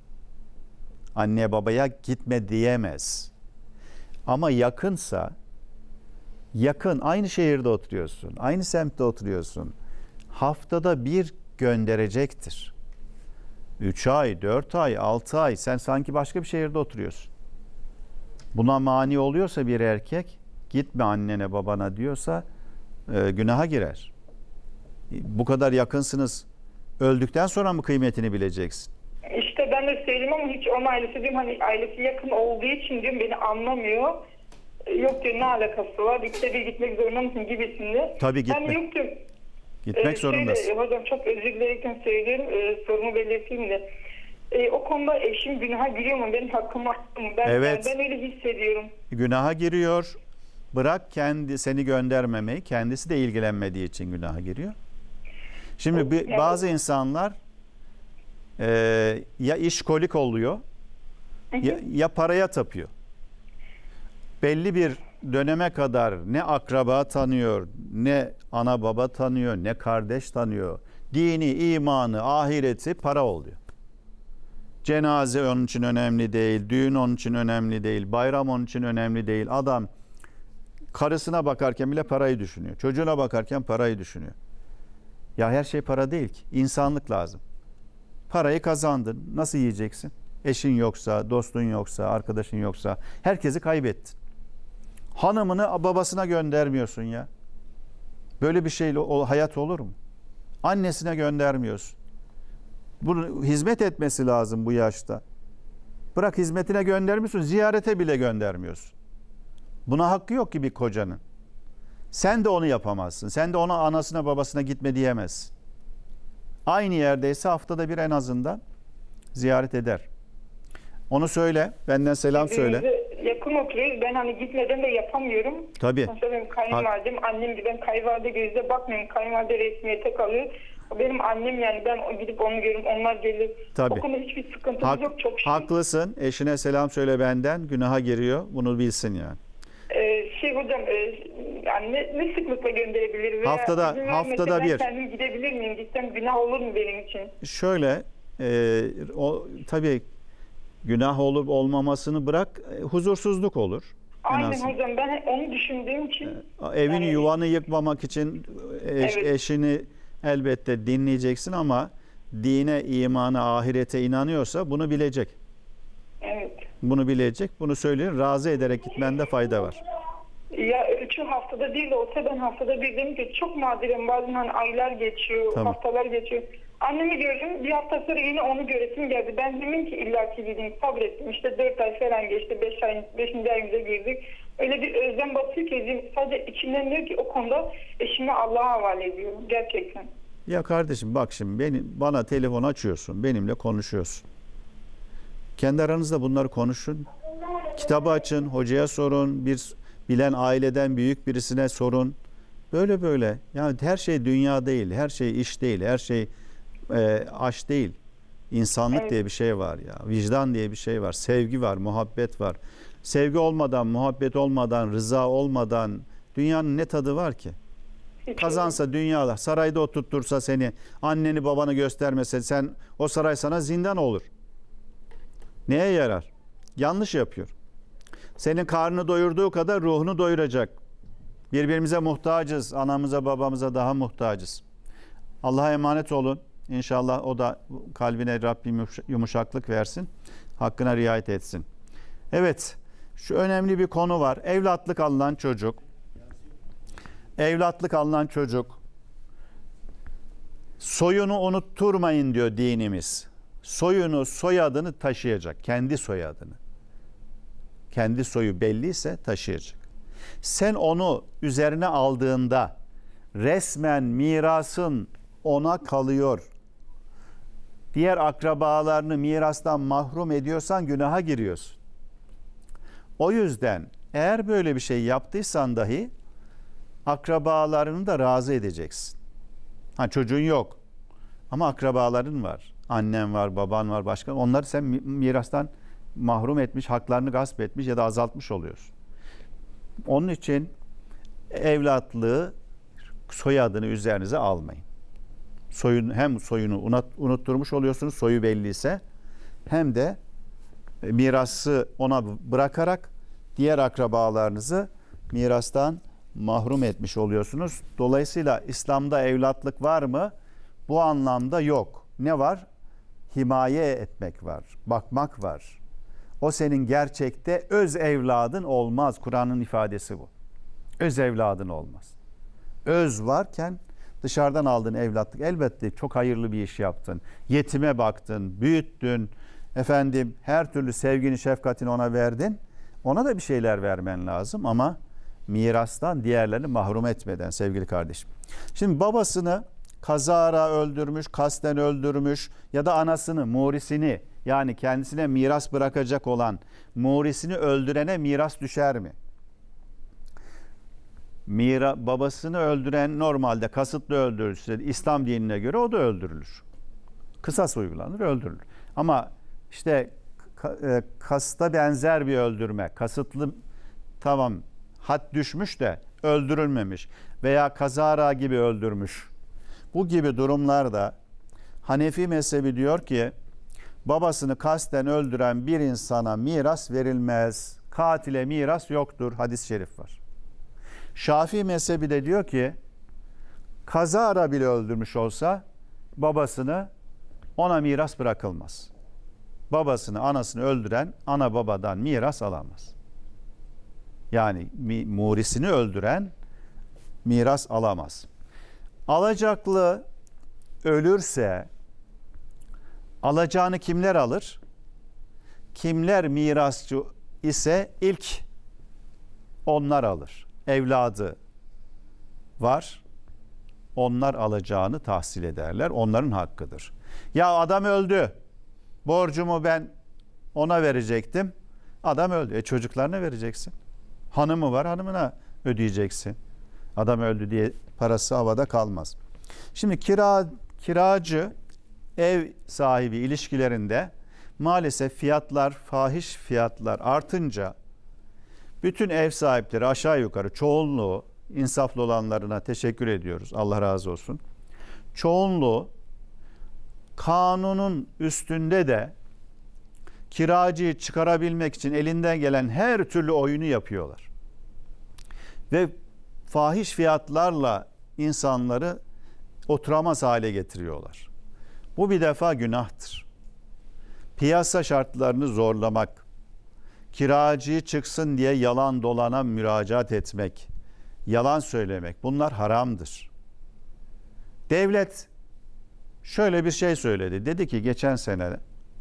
Speaker 2: Anne babaya gitme diyemez. Ama yakınsa, yakın, aynı şehirde oturuyorsun, aynı semtte oturuyorsun. Haftada bir gönderecektir. Üç ay, dört ay, altı ay sen sanki başka bir şehirde oturuyorsun. Buna mani oluyorsa bir erkek, gitme annene babana diyorsa e, günaha girer. Bu kadar yakınsınız. Öldükten sonra mı kıymetini bileceksin?
Speaker 9: İşte ben de söyleyeyim ama hiç onun ailesi diyorum hani ailesi yakın olduğu için diyorum beni anlamıyor. E, Yok diyor ne alakası var? İşte bir gitmek zorunda mısın gibisinde.
Speaker 2: Tabii gitme.
Speaker 9: Yani yok diyorum.
Speaker 2: Gitmek
Speaker 9: Ee,
Speaker 2: zorundasın.
Speaker 9: şöyle, hocam çok özür dilerim söyleyeyim. Ee, sorumu belirteyim de. Ee, o konuda eşim günaha giriyor mu? Benim hakkım var mı? Ben,
Speaker 2: Evet.
Speaker 9: ben öyle hissediyorum.
Speaker 2: Günaha giriyor. Bırak kendi seni göndermemeyi, kendisi de ilgilenmediği için günaha giriyor. Şimdi bir,
Speaker 9: Evet.
Speaker 2: bazı insanlar e, ya işkolik oluyor ya, ya paraya tapıyor. Belli bir döneme kadar ne akraba tanıyor, ne ana baba tanıyor, ne kardeş tanıyor. Dini, imanı, ahireti para oluyor. Cenaze onun için önemli değil, düğün onun için önemli değil, bayram onun için önemli değil. Adam karısına bakarken bile parayı düşünüyor. Çocuğuna bakarken parayı düşünüyor. Ya her şey para değil ki. İnsanlık lazım. Parayı kazandın. Nasıl yiyeceksin? Eşin yoksa, dostun yoksa, arkadaşın yoksa herkesi kaybettin. Hanımını babasına göndermiyorsun ya. Böyle bir şeyle o hayat olur mu? Annesine göndermiyorsun. Bunu hizmet etmesi lazım bu yaşta. Bırak hizmetine göndermiyorsun, ziyarete bile göndermiyorsun. Buna hakkı yok ki bir kocanın. Sen de onu yapamazsın. Sen de ona anasına babasına gitme diyemezsin. Aynı yerdeyse haftada bir en azından ziyaret eder. Onu söyle, benden selam söyle.
Speaker 9: Birbirimize yakın oturuyoruz. Ben hani gitmeden de yapamıyorum.
Speaker 2: Tabii.
Speaker 9: Mesela benim kayınvalidem, annem gibi ben kayınvalide gözle bakmıyorum. Kayınvalide resmiyete kalıyor. O benim annem yani ben gidip onu görürüm. Onlar gelir.
Speaker 2: Tabii.
Speaker 9: O konuda hiçbir sıkıntımız
Speaker 2: Hak,
Speaker 9: yok. Çok şükür.
Speaker 2: haklısın. Eşine selam söyle benden. Günaha giriyor. Bunu bilsin yani.
Speaker 9: Ee, şey hocam e, yani ne, ne sıklıkla gönderebilir? Veya
Speaker 2: Haftada-
Speaker 9: izin
Speaker 2: haftada
Speaker 9: vermese
Speaker 2: bir.
Speaker 9: Ben kendim gidebilir miyim? Gitsem günah olur mu benim için?
Speaker 2: Şöyle, e, o tabii günah olup olmamasını bırak, e, huzursuzluk olur. En
Speaker 9: Aynen
Speaker 2: azından.
Speaker 9: hocam ben onu düşündüğüm için.
Speaker 2: Evini
Speaker 9: Yani-
Speaker 2: yuvanı yıkmamak için eş-
Speaker 9: Evet.
Speaker 2: eşini elbette dinleyeceksin ama dine, imana, ahirete inanıyorsa bunu bilecek.
Speaker 9: Evet.
Speaker 2: Bunu bilecek. Bunu söylüyor. Razı ederek gitmende fayda var.
Speaker 9: Ya ölçü haftada bir de olsa ben haftada bir dedim ki çok nadiren bazen hani aylar geçiyor,
Speaker 2: Tamam.
Speaker 9: haftalar geçiyor. Annemi gördüm bir hafta sonra yine onu göresim geldi. Ben dedim ki illaki gideyim sabrettim. İşte dört ay falan geçti. Beş ay, beşinci ayımıza girdik. Öyle bir özlem batıyor ki dedim, sadece içimden diyor ki o konuda eşimi Allah'a havale ediyorum gerçekten.
Speaker 2: Ya kardeşim bak şimdi beni, bana telefon açıyorsun. Benimle konuşuyorsun. Kendi aranızda bunları konuşun. Kitabı açın. Hocaya sorun. Bir bilen aileden büyük birisine sorun. Böyle böyle. Yani her şey dünya değil. Her şey iş değil. Her şey e, aşk değil. İnsanlık
Speaker 9: Evet.
Speaker 2: diye bir şey var ya. Vicdan diye bir şey var. Sevgi var. Muhabbet var. Sevgi olmadan, muhabbet olmadan, rıza olmadan dünyanın ne tadı var ki?
Speaker 9: Hiç
Speaker 2: Kazansa dünyada, sarayda oturtursa seni, anneni babanı göstermese sen, o saray sana zindan olur. Neye yarar? Yanlış yapıyor. Senin karnını doyurduğu kadar ruhunu doyuracak. Birbirimize muhtacız. Anamıza babamıza daha muhtacız. Allah'a emanet olun. İnşallah o da kalbine Rabbim yumuşaklık versin. Hakkına riayet etsin. Evet, şu önemli bir konu var. Evlatlık alınan çocuk. Evlatlık alınan çocuk. Soyunu unutturmayın diyor dinimiz. Soyunu, soyadını taşıyacak. Kendi soyadını. Kendi soyu belliyse taşıyacak. Sen onu üzerine aldığında resmen mirasın ona kalıyor. Diğer akrabalarını mirastan mahrum ediyorsan günaha giriyorsun. O yüzden eğer böyle bir şey yaptıysan dahi akrabalarını da razı edeceksin. Ha, çocuğun yok ama akrabaların var. Annen var, baban var, başka. Onları sen mirastan mahrum etmiş, haklarını gasp etmiş ya da azaltmış oluyorsun. Onun için evlatlığı, soyadını üzerinize almayın. Soyun, hem soyunu unut, unutturmuş oluyorsunuz, soyu belliyse, hem de mirası ona bırakarak diğer akrabalarınızı mirastan mahrum etmiş oluyorsunuz. Dolayısıyla İslam'da evlatlık var mı? Bu anlamda yok. Ne var? Himaye etmek var, bakmak var. O senin gerçekte öz evladın olmaz. Kur'an'ın ifadesi bu. Öz evladın olmaz. Öz varken dışarıdan aldığın evlatlık, elbette çok hayırlı bir iş yaptın. Yetime baktın, büyüttün. Efendim her türlü sevgini, şefkatini ona verdin. Ona da bir şeyler vermen lazım ama mirastan diğerlerini mahrum etmeden sevgili kardeşim. Şimdi babasını kazara öldürmüş, kasten öldürmüş ya da anasını, murisini, yani kendisine miras bırakacak olan murisini öldürene miras düşer mi? Mira, babasını öldüren normalde kasıtlı öldürülse İslam dinine göre o da öldürülür. Kısas uygulanır, öldürülür. Ama işte kasta benzer bir öldürme, kasıtlı, tamam had düşmüş de öldürülmemiş veya kazara gibi öldürmüş. Bu gibi durumlarda Hanefi mezhebi diyor ki babasını kasten öldüren bir insana miras verilmez. Katile miras yoktur. Hadis-i şerif var. Şafii mezhebi de diyor ki kazara bile öldürmüş olsa babasını, ona miras bırakılmaz. Babasını, anasını öldüren ana babadan miras alamaz. Yani murisini öldüren miras alamaz. Alacaklı ölürse alacağını kimler alır? Kimler mirasçı ise ilk onlar alır. Evladı var. Onlar alacağını tahsil ederler. Onların hakkıdır. Ya adam öldü. Borcumu ben ona verecektim. Adam öldü. E çocuklarına vereceksin. Hanımı var, hanımına ödeyeceksin. Adam öldü diye parası havada kalmaz. Şimdi kira kiracı ev sahibi ilişkilerinde maalesef fiyatlar, fahiş fiyatlar artınca bütün ev sahipleri aşağı yukarı çoğunluğu, insaflı olanlarına teşekkür ediyoruz. Allah razı olsun. Çoğunluğu kanunun üstünde de kiracıyı çıkarabilmek için elinden gelen her türlü oyunu yapıyorlar. Ve fahiş fiyatlarla insanları oturamaz hale getiriyorlar. Bu bir defa günahtır. Piyasa şartlarını zorlamak, kiracıyı çıksın diye yalan dolana müracaat etmek, yalan söylemek, bunlar haramdır. Devlet şöyle bir şey söyledi. Dedi ki geçen sene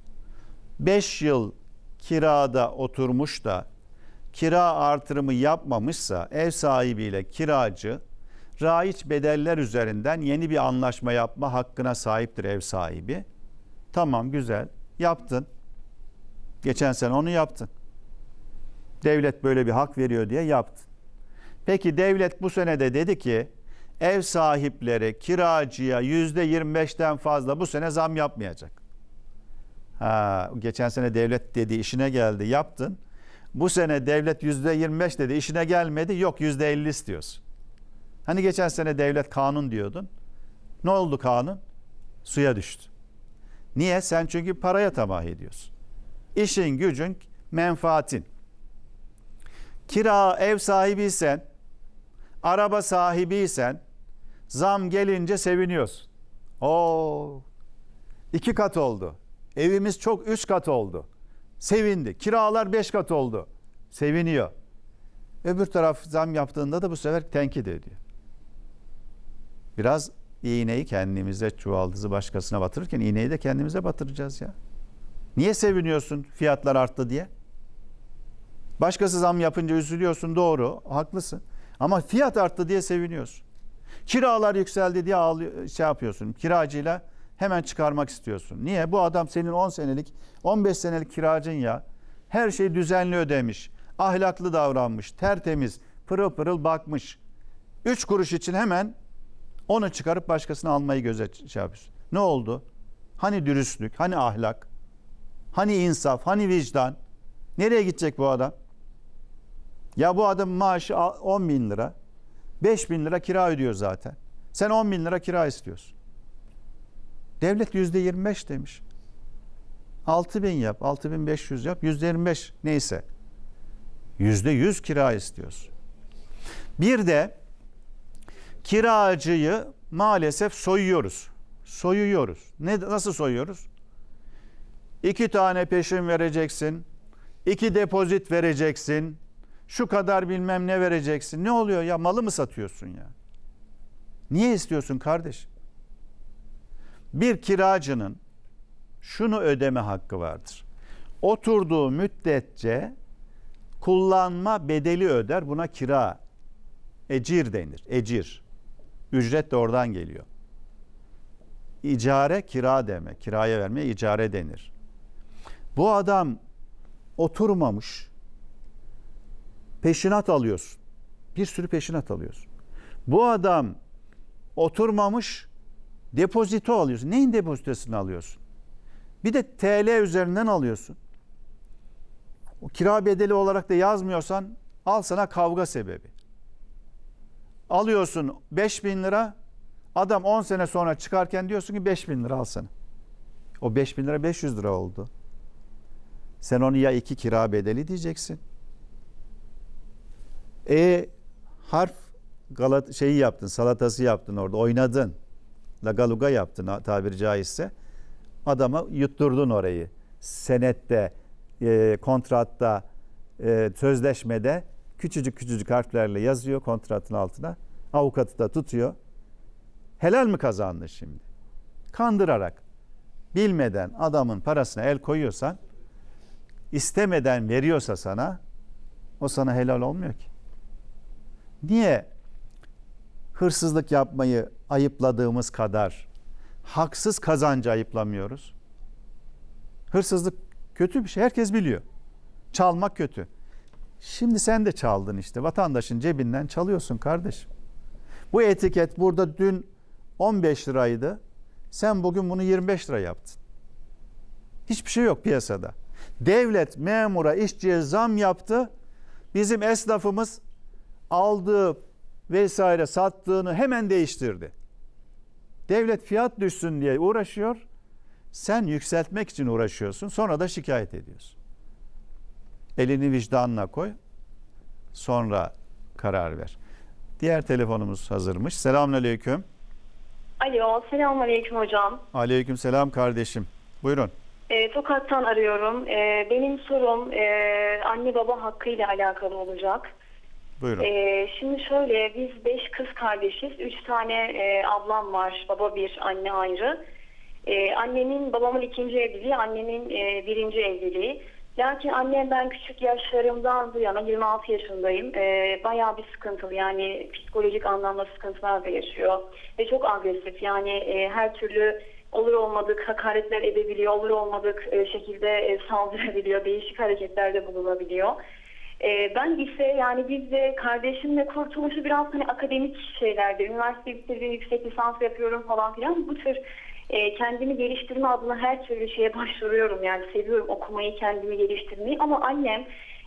Speaker 2: beş yıl kirada oturmuş da kira artırımı yapmamışsa ev sahibiyle kiracı raiç bedeller üzerinden yeni bir anlaşma yapma hakkına sahiptir ev sahibi. Tamam, güzel, yaptın. Geçen sene onu yaptın. Devlet böyle bir hak veriyor diye yaptın. Peki devlet bu sene de dedi ki ev sahipleri kiracıya yüzde yirmi beşten fazla bu sene zam yapmayacak. Ha, geçen sene devlet dedi, işine geldi, yaptın. Bu sene devlet yüzde yirmi beş dedi, işine gelmedi, yok yüzde elli istiyorsun. Hani geçen sene devlet kanun diyordun. Ne oldu kanun? Suya düştü. Niye? Sen çünkü paraya tamah ediyorsun. İşin gücün menfaatin. Kira ev sahibiysen, araba sahibiysen zam gelince seviniyorsun. Oo, iki kat oldu. Evimiz çok üç kat oldu. Sevindi. Kiralar beş kat oldu. Seviniyor. Öbür taraf zam yaptığında da bu sefer tenkit ediyor. Biraz iğneyi kendimize, çuvaldızı başkasına batırırken iğneyi de kendimize batıracağız ya. Niye seviniyorsun fiyatlar arttı diye? Başkası zam yapınca üzülüyorsun, doğru, haklısın. Ama fiyat arttı diye seviniyorsun. Kiralar yükseldi diye ağlıyor, şey yapıyorsun. Kiracıyla hemen çıkarmak istiyorsun. Niye? Bu adam senin on senelik, on beş senelik kiracın ya. Her şey düzenli ödemiş, ahlaklı davranmış, tertemiz, pırıl pırıl bakmış. Üç kuruş için hemen onu çıkarıp başkasını almayı göze şey yapıyorsun. Ne oldu? Hani dürüstlük, hani ahlak, hani insaf, hani vicdan? Nereye gidecek bu adam? Ya bu adamın maaşı on bin lira. beş bin lira kira ödüyor zaten. Sen on bin lira kira istiyorsun. Devlet yüzde yirmi beş demiş. altı bin yap, altı bin beş yüz yap, yüzde yirmi beş neyse. yüzde yüz kira istiyorsun. Bir de kiracıyı maalesef soyuyoruz. Soyuyoruz. Ne, nasıl soyuyoruz? İki tane peşin vereceksin. İki depozit vereceksin. Şu kadar bilmem ne vereceksin. Ne oluyor ya? Malı mı satıyorsun ya? Niye istiyorsun kardeşim? Bir kiracının şunu ödeme hakkı vardır. Oturduğu müddetçe kullanma bedeli öder. Buna kira, ecir denir. Ecir. Ücret de oradan geliyor. İcare kira demek. Kiraya vermeye icare denir. Bu adam oturmamış. Peşinat alıyorsun. Bir sürü peşinat alıyorsun. Bu adam oturmamış, depozito alıyorsun. Neyin depozitosunu alıyorsun? Bir de T L üzerinden alıyorsun. O kira bedeli olarak da yazmıyorsan al sana kavga sebebi. Alıyorsun beş bin lira, adam on sene sonra çıkarken diyorsun ki beş bin lira al sana. O beş bin lira beş yüz lira oldu. Sen onu ya iki kira bedeli diyeceksin. E harf galat şeyi yaptın, salatası yaptın orada, oynadın. Lagaluga yaptın tabiri caizse. Adama yutturdun orayı. Senette, e, kontratta, e, sözleşmede küçücük küçücük harflerle yazıyor kontratın altına. Avukatı da tutuyor. Helal mi kazandın şimdi? Kandırarak, bilmeden adamın parasına el koyuyorsan, istemeden veriyorsa sana, o sana helal olmuyor ki. Niye hırsızlık yapmayı ayıpladığımız kadar haksız kazancı ayıplamıyoruz? Hırsızlık kötü bir şey. Herkes biliyor. Çalmak kötü. Şimdi sen de çaldın işte. Vatandaşın cebinden çalıyorsun kardeşim. Bu etiket burada dün on beş liraydı. Sen bugün bunu yirmi beş lira yaptın. Hiçbir şey yok piyasada. Devlet memura, işçiye zam yaptı. Bizim esnafımız aldığı vesaire sattığını hemen değiştirdi. Devlet fiyat düşsün diye uğraşıyor. Sen yükseltmek için uğraşıyorsun. Sonra da şikayet ediyorsun. Elini vicdanına koy. Sonra karar ver. Diğer telefonumuz hazırmış. Selamünaleyküm.
Speaker 10: Alo, selamünaleyküm hocam.
Speaker 2: Aleykümselam kardeşim. Buyurun.
Speaker 10: E, Tokat'tan arıyorum. E, benim sorum e, anne baba hakkıyla alakalı olacak.
Speaker 2: Buyurun.
Speaker 10: E, şimdi şöyle, biz beş kız kardeşiz. Üç tane e, ablam var. Baba bir, anne ayrı. E, annemin, babamın ikinci evliliği, annemin e, birinci evliliği. Lakin annem, ben küçük yaşlarımdan bu yana yirmi altı yaşındayım. E, bayağı bir sıkıntılı, yani psikolojik anlamda sıkıntılar da yaşıyor. Ve çok agresif, yani e, her türlü olur olmadık hakaretler edebiliyor, olur olmadık e, şekilde e, saldırabiliyor, değişik hareketlerde bulunabiliyor. E, ben ise yani biz de kardeşimle kurtuluşu biraz hani akademik şeylerde, üniversite bitirdim, yüksek lisans yapıyorum falan filan, bu tür e, kendimi geliştirme adına her türlü şeye başvuruyorum. Yani seviyorum okumayı, kendimi geliştirmeyi, ama annem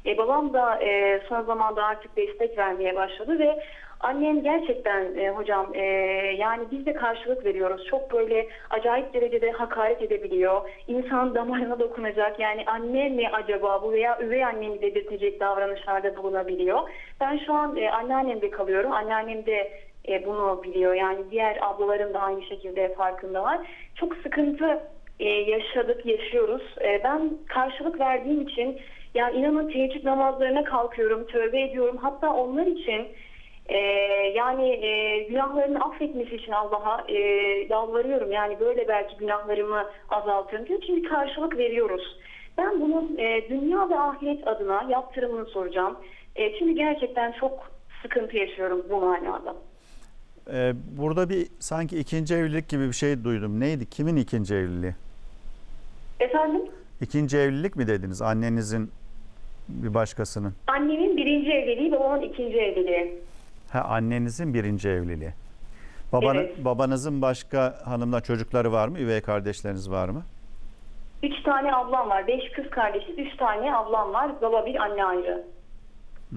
Speaker 10: E, babam da e, son zamanda artık destek vermeye başladı ve annem gerçekten e, hocam e, yani biz de karşılık veriyoruz. Çok böyle acayip derecede hakaret edebiliyor. İnsan damarına dokunacak. Yani anne mi acaba bu veya üvey annemi dedirtecek davranışlarda bulunabiliyor. Ben şu an e, anneannemde kalıyorum. Anneannem de e, bunu biliyor. Yani diğer ablalarım da aynı şekilde farkındalar. Çok sıkıntı e, yaşadık, yaşıyoruz. E, ben karşılık verdiğim için ya inanın teheccüd namazlarına kalkıyorum, tövbe ediyorum. Hatta onlar için Ee, yani e, günahlarını affetmesi için Allah'a e, yalvarıyorum. Yani böyle belki günahlarımı azaltırım diyor. Çünkü karşılık veriyoruz. Ben bunun e, dünya ve ahiret adına yaptırımını soracağım. E, çünkü gerçekten çok sıkıntı yaşıyorum bu manada.
Speaker 2: Ee, burada bir sanki ikinci evlilik gibi bir şey duydum. Neydi? Kimin ikinci evliliği?
Speaker 10: Efendim?
Speaker 2: İkinci evlilik mi dediniz? Annenizin bir başkasının.
Speaker 10: Annemin birinci evliliği, babamın ikinci evliliği.
Speaker 2: Ha, annenizin birinci evliliği. Babanı,
Speaker 10: Evet.
Speaker 2: Babanızın başka hanımla çocukları var mı? Üvey kardeşleriniz var mı?
Speaker 10: Üç tane ablam var. Beş kız kardeşiz. Üç tane ablam var. Baba bir, anne ayrı.
Speaker 2: Hmm.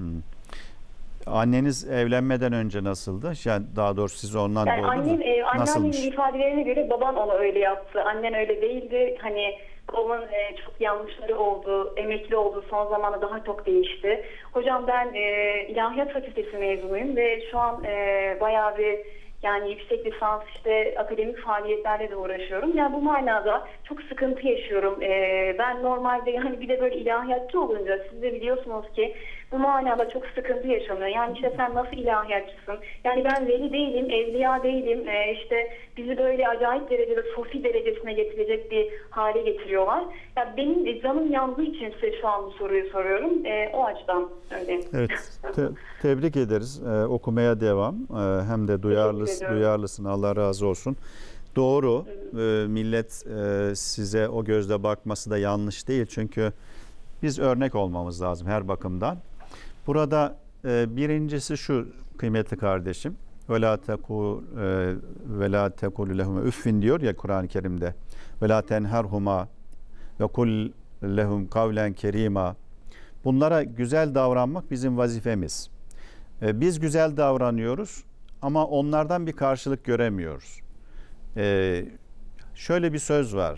Speaker 2: Anneniz evlenmeden önce nasıldı? Yani daha doğrusu siz ondan
Speaker 10: Yani
Speaker 2: doğdunuz.
Speaker 10: annem, e, anneannemin
Speaker 2: Nasılmış?
Speaker 10: ifadelerine göre baban onu öyle yaptı. Annen öyle değildi. Hani babamın e, çok yanlışları oldu. Emekli oldu. Son zamanlarda daha çok değişti. Hocam ben e, ilahiyat fakültesi mezunuyum ve şu an e, bayağı bir yani yüksek lisans işte akademik faaliyetlerle de uğraşıyorum. Yani bu manada çok sıkıntı yaşıyorum. Ee, ben normalde yani bir de böyle ilahiyatçı olunca siz de biliyorsunuz ki bu manada çok sıkıntı yaşanıyor. Yani işte sen nasıl ilahiyatçısın? Yani ben veli değilim, evliya değilim. Ee, işte bizi böyle acayip derecede sofi derecesine getirecek bir hale getiriyorlar. Ya benim canım yandığı için size şu an bu soruyu soruyorum. Ee, o açıdan öyle.
Speaker 2: Evet, te- tebrik ederiz. Ee, okumaya devam. Ee, hem de duyarlı, duyarlısın. Allah razı olsun. Doğru. Ee, millet e, size o gözle bakması da yanlış değil. Çünkü biz örnek olmamız lazım her bakımdan. Burada e, birincisi şu kıymetli kardeşim. Ve la tekul ve la tekul lehum üffin diyor ya Kur'an-ı Kerim'de. Ve la tenherhuma ve kul lehum kavlen kerima. Bunlara güzel davranmak bizim vazifemiz. Ee, biz güzel davranıyoruz ama onlardan bir karşılık göremiyoruz. Ee, şöyle bir söz var.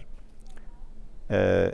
Speaker 2: Ee,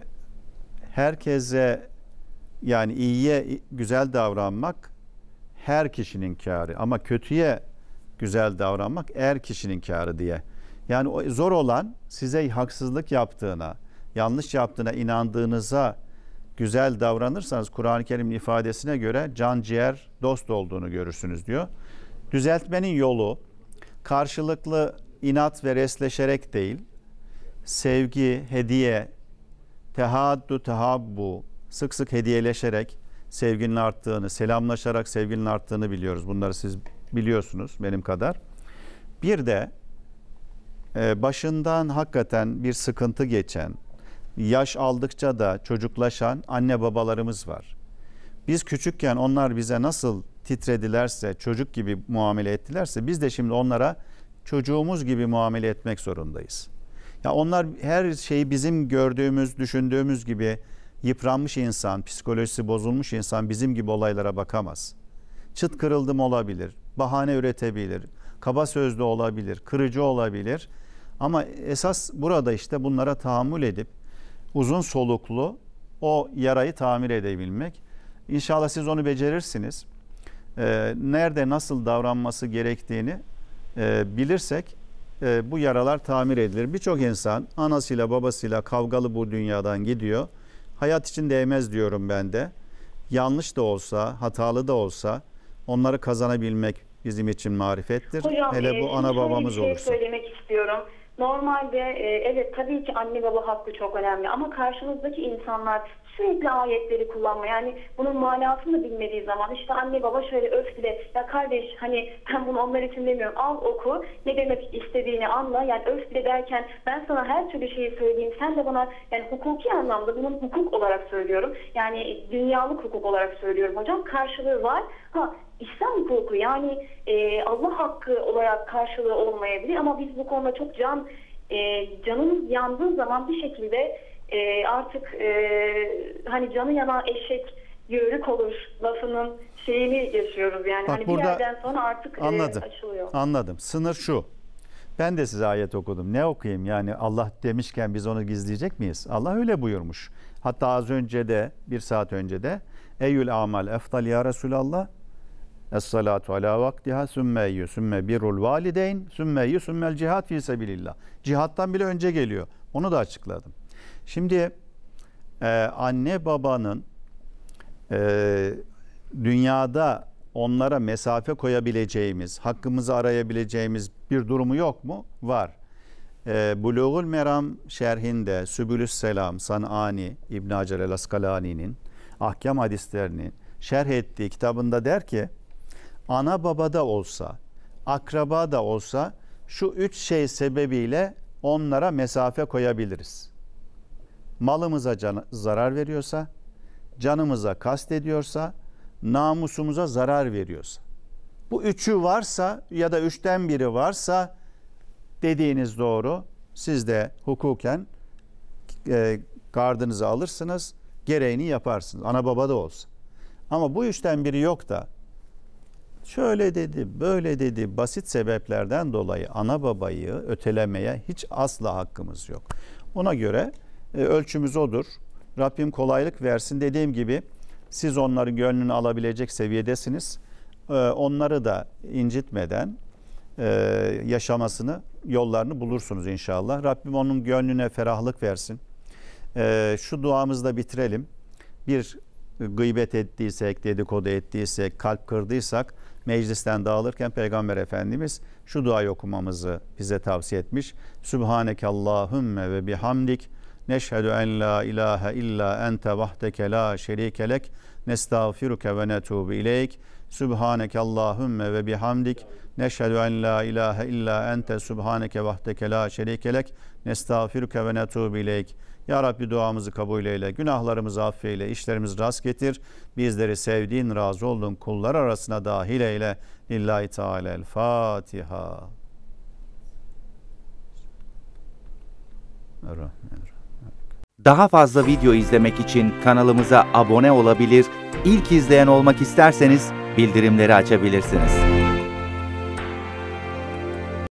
Speaker 2: herkese yani iyiye güzel davranmak her kişinin kârı ama kötüye güzel davranmak er kişinin kârı diye. Yani o zor olan size haksızlık yaptığına, yanlış yaptığına inandığınıza güzel davranırsanız Kur'an-ı Kerim'in ifadesine göre can ciğer dost olduğunu görürsünüz diyor. Düzeltmenin yolu karşılıklı inat ve resleşerek değil, sevgi, hediye, tehaddu, tehabbu, sık sık hediyeleşerek sevginin arttığını, selamlaşarak sevginin arttığını biliyoruz. Bunları siz biliyorsunuz benim kadar. Bir de e, başından hakikaten bir sıkıntı geçen, yaş aldıkça da çocuklaşan anne babalarımız var. Biz küçükken onlar bize nasıl titredilerse, çocuk gibi muamele ettilerse biz de şimdi onlara çocuğumuz gibi muamele etmek zorundayız. Ya onlar her şeyi bizim gördüğümüz, düşündüğümüz gibi yıpranmış insan, psikolojisi bozulmuş insan bizim gibi olaylara bakamaz. Çıt kırıldım olabilir, bahane üretebilir, kaba sözlü olabilir, kırıcı olabilir. Ama esas burada işte bunlara tahammül edip uzun soluklu o yarayı tamir edebilmek. İnşallah siz onu becerirsiniz. Ee, nerede nasıl davranması gerektiğini e, bilirsek e, bu yaralar tamir edilir. Birçok insan anasıyla babasıyla kavgalı bu dünyadan gidiyor. Hayat için değmez diyorum ben de. Yanlış da olsa, hatalı da olsa onları kazanabilmek bizim için marifettir.
Speaker 10: Hocam,
Speaker 2: hele bu
Speaker 10: e,
Speaker 2: ana babamız
Speaker 10: bir şey
Speaker 2: olursa.
Speaker 10: söylemek istiyorum. Normalde e, evet tabii ki anne baba hakkı çok önemli ama karşınızdaki insanlar sürekli ayetleri kullanma. Yani bunun manasını da bilmediği zaman işte anne baba şöyle öfle ya kardeş hani ben bunu onlar için demiyorum al oku ne demek istediğini anla. Yani öfle derken ben sana her türlü şeyi söyleyeyim sen de bana yani hukuki anlamda bunun hukuk olarak söylüyorum. Yani dünyalık hukuk olarak söylüyorum hocam karşılığı var. Ha İslam hukuku yani e, Allah hakkı olarak karşılığı olmayabilir ama biz bu konuda çok can e, canımız yandığı zaman bir şekilde e, artık e, hani canı yanan eşek yörük olur lafının şeyini yaşıyoruz yani.
Speaker 2: Bak
Speaker 10: Hani
Speaker 2: burada
Speaker 10: bir yerden sonra artık
Speaker 2: anladım.
Speaker 10: e, açılıyor.
Speaker 2: Anladım. Sınır şu. Ben de size ayet okudum. Ne okuyayım? Yani Allah demişken biz onu gizleyecek miyiz? Allah öyle buyurmuş. Hatta az önce de, bir saat önce de Eyyül amal eftal ya Resulallah. Es-salatu ala vaktiha sümmeyyü sümme birrul valideyn sümmeyyü sümmel cihat fi sebilillah. Cihattan bile önce geliyor. Onu da açıkladım. Şimdi e, anne babanın e, dünyada onlara mesafe koyabileceğimiz, hakkımızı arayabileceğimiz bir durumu yok mu? Var. E, Bulugul Meram şerhinde Sübülüs Selam Sanani İbn Hacer el-Askalani'nin ahkam hadislerini şerh ettiği kitabında der ki, ana baba da olsa, akraba da olsa şu üç şey sebebiyle onlara mesafe koyabiliriz. Malımıza can, zarar veriyorsa, canımıza kast ediyorsa, namusumuza zarar veriyorsa. Bu üçü varsa ya da üçten biri varsa dediğiniz doğru. Siz de hukuken e, gardınızı alırsınız, gereğini yaparsınız. Ana baba da olsa. Ama bu üçten biri yok da şöyle dedi, böyle dedi, basit sebeplerden dolayı ana babayı ötelemeye hiç asla hakkımız yok. Ona göre e, ölçümüz odur. Rabbim kolaylık versin. Dediğim gibi siz onların gönlünü alabilecek seviyedesiniz. E, onları da incitmeden e, yaşamasını, yollarını bulursunuz inşallah. Rabbim onun gönlüne ferahlık versin. E, şu duamızı da bitirelim. Bir gıybet ettiysek, dedikodu ettiysek, kalp kırdıysak meclisten dağılırken Peygamber Efendimiz şu duayı okumamızı bize tavsiye etmiş. Sübhaneke Allahümme ve bihamdik neşhedü en la ilahe illa ente vahdeke la şerikelek nestağfiruke ve netubu ileyk. Sübhaneke Allahümme ve bihamdik neşhedü en la ilahe illa ente sübhaneke vahdeke la şerikelek nestağfiruke ve netubu ileyk. Ya Rabbi duamızı kabul eyle, günahlarımızı affeyle, işlerimizi rast getir. Bizleri sevdiğin, razı olduğun kullar arasına dahil eyle. Lillahi Teala'l-Fatiha.
Speaker 11: Daha fazla video izlemek için kanalımıza abone olabilir, ilk izleyen olmak isterseniz bildirimleri açabilirsiniz.